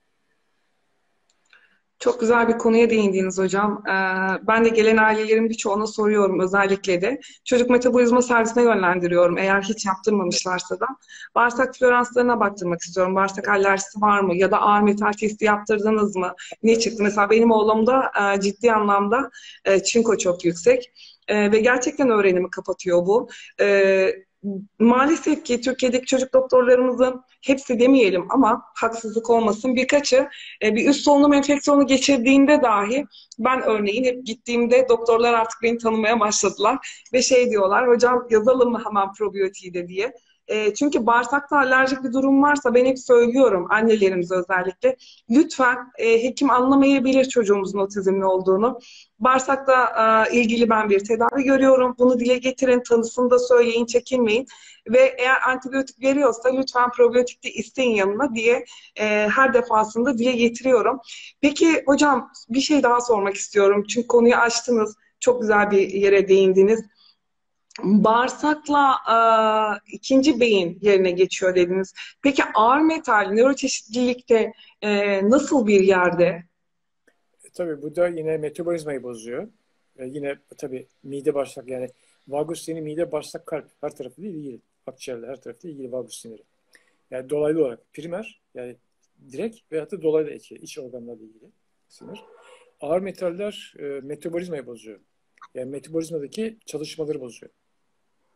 Çok güzel bir konuya değindiniz hocam. Ee, ben de gelen ailelerin birçoğuna soruyorum özellikle de. Çocuk metabolizma servisine yönlendiriyorum eğer hiç yaptırmamışlarsa da. Bağırsak floranslarına baktırmak istiyorum. Bağırsak alerjisi var mı? Ya da ağır metal testi yaptırdınız mı? Ne çıktı? Mesela benim oğlumda e, ciddi anlamda e, çinko çok yüksek. E, ve gerçekten öğrenimi kapatıyor bu. E, Maalesef ki Türkiye'deki çocuk doktorlarımızın hepsi demeyelim ama haksızlık olmasın birkaçı e, bir üst solunum enfeksiyonu geçirdiğinde dahi ben örneğin hep gittiğimde doktorlar artık beni tanımaya başladılar ve şey diyorlar hocam yazalım mı hemen probiyotiği de diye. E, çünkü bağırsakta alerjik bir durum varsa ben hep söylüyorum annelerimize özellikle lütfen e, hekim anlamayabilir çocuğumuzun otizmli olduğunu. Bağırsakla e, ilgili ben bir tedavi görüyorum. Bunu dile getirin, tanısını da söyleyin, çekinmeyin. Ve eğer antibiyotik veriyorsa lütfen probiyotik de isteyin yanına diye e, her defasında dile getiriyorum. Peki hocam bir şey daha sormak istiyorum. Çünkü konuyu açtınız. Çok güzel bir yere değindiniz. Bağırsakla e, ikinci beyin yerine geçiyor dediniz. Peki ağır metal nöroçeşitlilikte e, nasıl bir yerde? E, tabii bu da yine metabolizmayı bozuyor. E, yine tabii mide bağırsak yani vagus siniri mide bağırsak kalp her tarafı değil ilgili. Akciğerle her tarafı değil ilgili vagus siniri. Yani dolaylı olarak primer yani direkt veyahut da dolaylı etkili iç organlarla ilgili sinir. Ağır metaller e, metabolizmayı bozuyor. Yani metabolizmadaki çalışmaları bozuyor.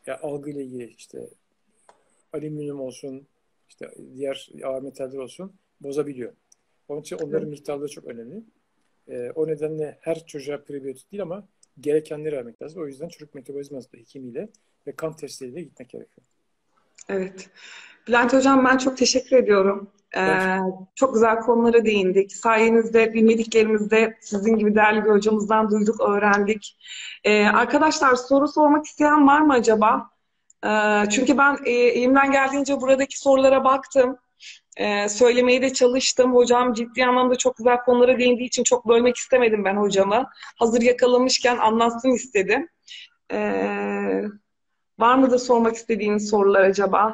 yani algıyla ilgili işte alüminyum olsun, işte diğer ağır metaller olsun bozabiliyor. Onun için onların miktarları çok önemli. E, o nedenle her çocuğa prebiyotik değil ama gerekenleri vermek lazım. O yüzden çocuk metabolizması hekimiyle ve kan testleriyle gitmek gerekiyor. Evet. Bülent Hocam ben çok teşekkür ediyorum. Ben Ee, çok güzel konulara değindik. Sayenizde bilmediklerimizde sizin gibi değerli bir hocamızdan duyduk, öğrendik. Ee, arkadaşlar soru sormak isteyen var mı acaba? Ee, çünkü ben e, elimden geldiğince buradaki sorulara baktım. Ee, söylemeye de çalıştım. Hocam ciddi anlamda çok güzel konulara değindiği için çok bölmek istemedim ben hocamı. Hazır yakalamışken anlatsın istedim. Ee, var mıdır sormak istediğiniz sorular acaba?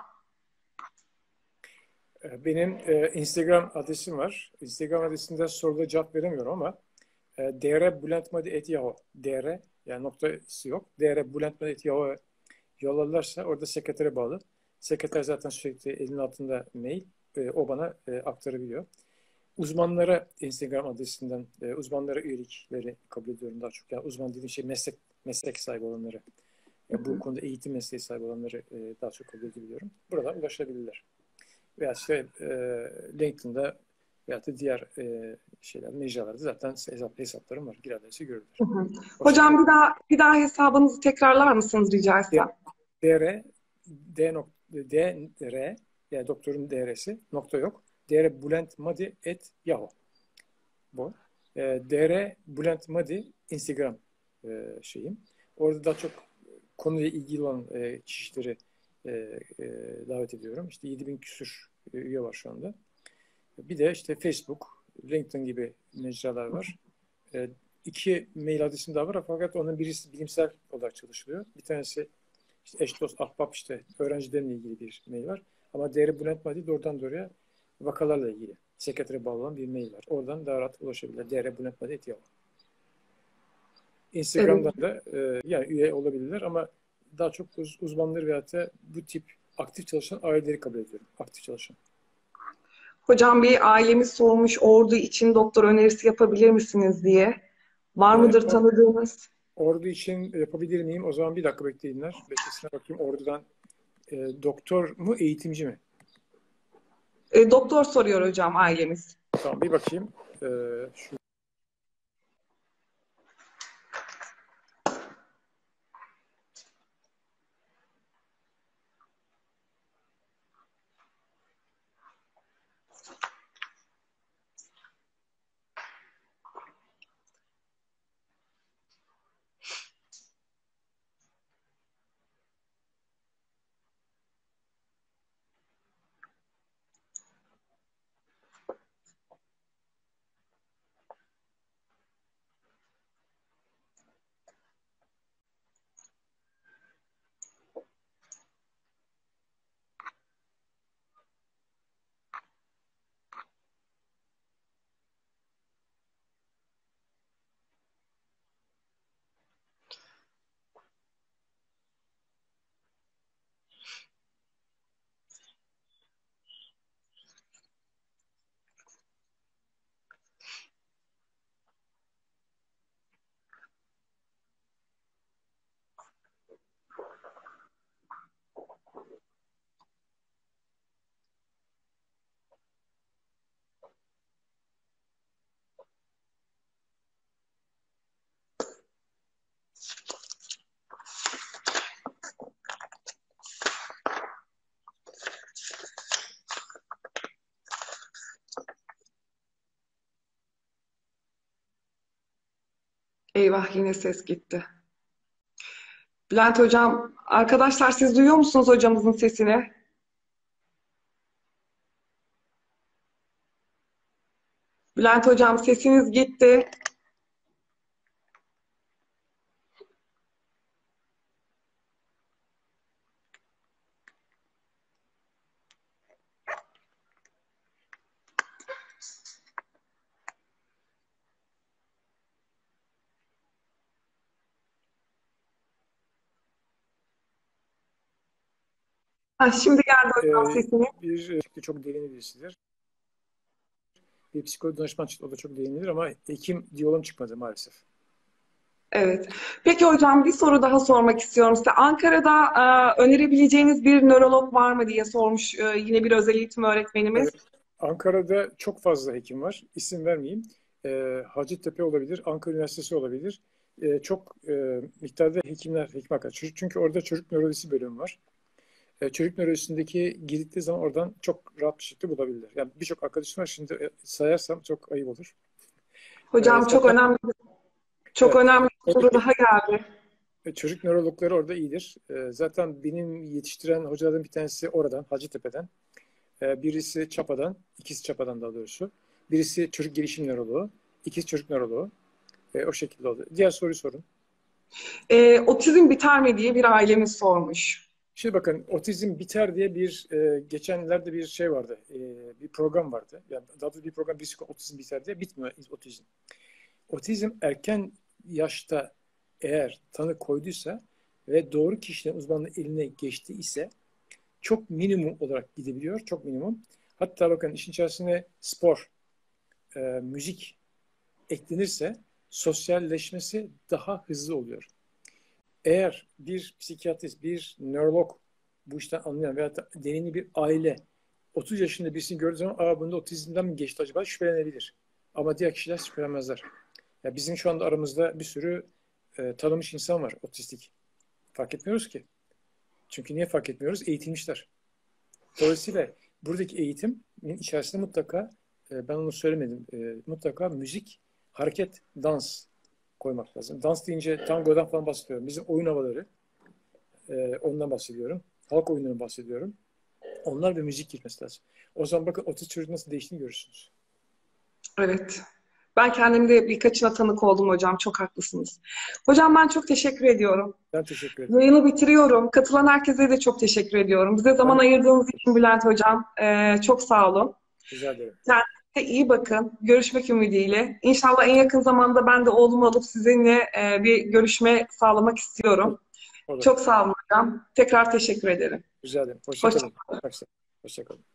benim e, Instagram adresim var. Instagram adresinde soruda cevap veremiyorum ama e, drbulentmadi@yahoo dr yani noktası yok. drbulentmadi@yahoo yollarlarsa orada sekretere bağlı. Sekreter zaten sürekli elinin altında mail. E, o bana e, aktarabiliyor. Uzmanlara Instagram adresinden e, uzmanlara üyelikleri kabul ediyorum daha çok. Yani uzman dediğim şey meslek meslek sahibi olanları. Yani bu konuda eğitim mesleği sahibi olanları e, daha çok kabul edebiliyorum. Buradan ulaşabilirler. Veya işte e, LinkedIn'da veya da diğer e, şeyler, mecralarda zaten hesap, hesaplarım var. Girerlerse görürler. Hı hı. O Hocam şekilde bir daha bir daha hesabınızı tekrarlar mısınız rica etsem? dr d nok dr yani doktorun dr'si nokta yok. drbulentmadi at yahoo bu. E, dr bulentmadi Instagram e, şeyim. Orada daha çok konuyla ilgili olan e, kişileri e, e, davet ediyorum. İşte yedi bin küsür üye var şu anda. Bir de işte Facebook, LinkedIn gibi mecralar var. E, iki mail adresim daha var fakat onun birisi bilimsel olarak çalışılıyor. Bir tanesi işte eş dost ahbap işte öğrencilerimle ilgili bir mail var. Ama değeri Bülent Madi doğrudan doğruya vakalarla ilgili sekretere bağlı olan bir mail var. Oradan daha rahat ulaşabilirler. Değeri Bülent Madi etiyor. Evet. Instagram'dan da e, yani üye olabilirler ama daha çok uz, uzmanları veyahut da bu tip aktif çalışan aileleri kabul ediyorum. Aktif çalışan. Hocam bir ailemiz sormuş ordu için doktor önerisi yapabilir misiniz diye. Var E, mıdır or, tanıdığınız? ordu için yapabilir miyim? O zaman bir dakika bekleyinler. Beklesinler bakayım ordudan e, doktor mu eğitimci mi? E, doktor soruyor hocam ailemiz. Tamam bir bakayım. E, şu Eyvah yine ses gitti. Bülent hocam, arkadaşlar siz duyuyor musunuz hocamızın sesini? Bülent hocam sesiniz gitti. Ha, şimdi geldi hocam e, sesini. bir e, çok derin birisidir. Bir psikolog danışman çıktı. O da çok değinilir ama hekim diyalog çıkmadı maalesef. Evet. Peki hocam bir soru daha sormak istiyorum size. Ankara'da e, önerebileceğiniz bir nörolog var mı diye sormuş e, yine bir özel eğitim öğretmenimiz. Evet. Ankara'da çok fazla hekim var. İsim vermeyeyim. Ee, Hacettepe olabilir, Ankara Üniversitesi olabilir. Ee, çok e, miktarda hekimler, hekim arkadaşlar. Çünkü orada çocuk nörolojisi bölümü var. Ee, çocuk nörolojisindeki girdikleri zaman oradan çok rahat bir şekilde bulabilirler. Yani birçok arkadaşım var. Şimdi e, sayarsam çok ayıp olur. Ee, Hocam çok zaten önemli çok evet, önemli bir soru oradaki daha geldi. çocuk nörologları orada iyidir. Ee, zaten benim yetiştiren hocalardan bir tanesi oradan, Hacettepe'den. Ee, birisi Çapa'dan, ikisi Çapa'dan daha doğrusu. Birisi çocuk gelişim nöroloğu, ikisi çocuk nöroloğu. Ee, o şekilde oldu. Diğer soruyu sorun. E, otizm biter mi diye bir ailemiz sormuş. Şimdi bakın, otizm biter diye bir e, geçenlerde bir şey vardı. E, bir program vardı. Yani daha doğrusu bir program, birisi otizm biter diye bitmiyor otizm. Otizm erken yaşta eğer tanı koyduysa ve doğru kişinin uzmanlığı eline geçti ise çok minimum olarak gidebiliyor. Çok minimum. Hatta bakın işin içerisine spor, e, müzik eklenirse sosyalleşmesi daha hızlı oluyor. Eğer bir psikiyatrist, bir nörolog bu işten anlayan veya da deneyimli bir aile otuz yaşında birisini gördüğü zaman aa bunda otizmden mi geçti acaba şüphelenebilir. Ama diğer kişiler şüphelenmezler. Ya bizim şu anda aramızda bir sürü e, tanımış insan var otistik. Fark etmiyoruz ki. Çünkü niye fark etmiyoruz? Eğitilmişler. Dolayısıyla buradaki eğitimin içerisinde mutlaka e, ben onu söylemedim. E, mutlaka müzik, hareket, dans koymak lazım. Dans deyince tangodan falan bahsediyorum. Bizim oyun havaları e, ondan bahsediyorum. Halk oyunlarından bahsediyorum. Onlar ve müzik girmesi lazım. O zaman bakın otist çocuk nasıl değiştiğini görürsünüz. Evet. Ben kendimde birkaçına tanık oldum hocam. Çok haklısınız. Hocam ben çok teşekkür ediyorum. Ben teşekkür ederim. Yayını bitiriyorum. Katılan herkese de çok teşekkür ediyorum. Bize zaman Ben ayırdığınız için Bülent hocam e, çok sağ olun. rica ederim. Kendinize iyi bakın. Görüşmek ümidiyle. İnşallah en yakın zamanda ben de oğlumu alıp sizinle e, bir görüşme sağlamak istiyorum. Olur. Çok sağ olun hocam. Tekrar teşekkür ederim. Rica ederim. Hoşça kalın. Hoşça kalın. Hoşça kalın.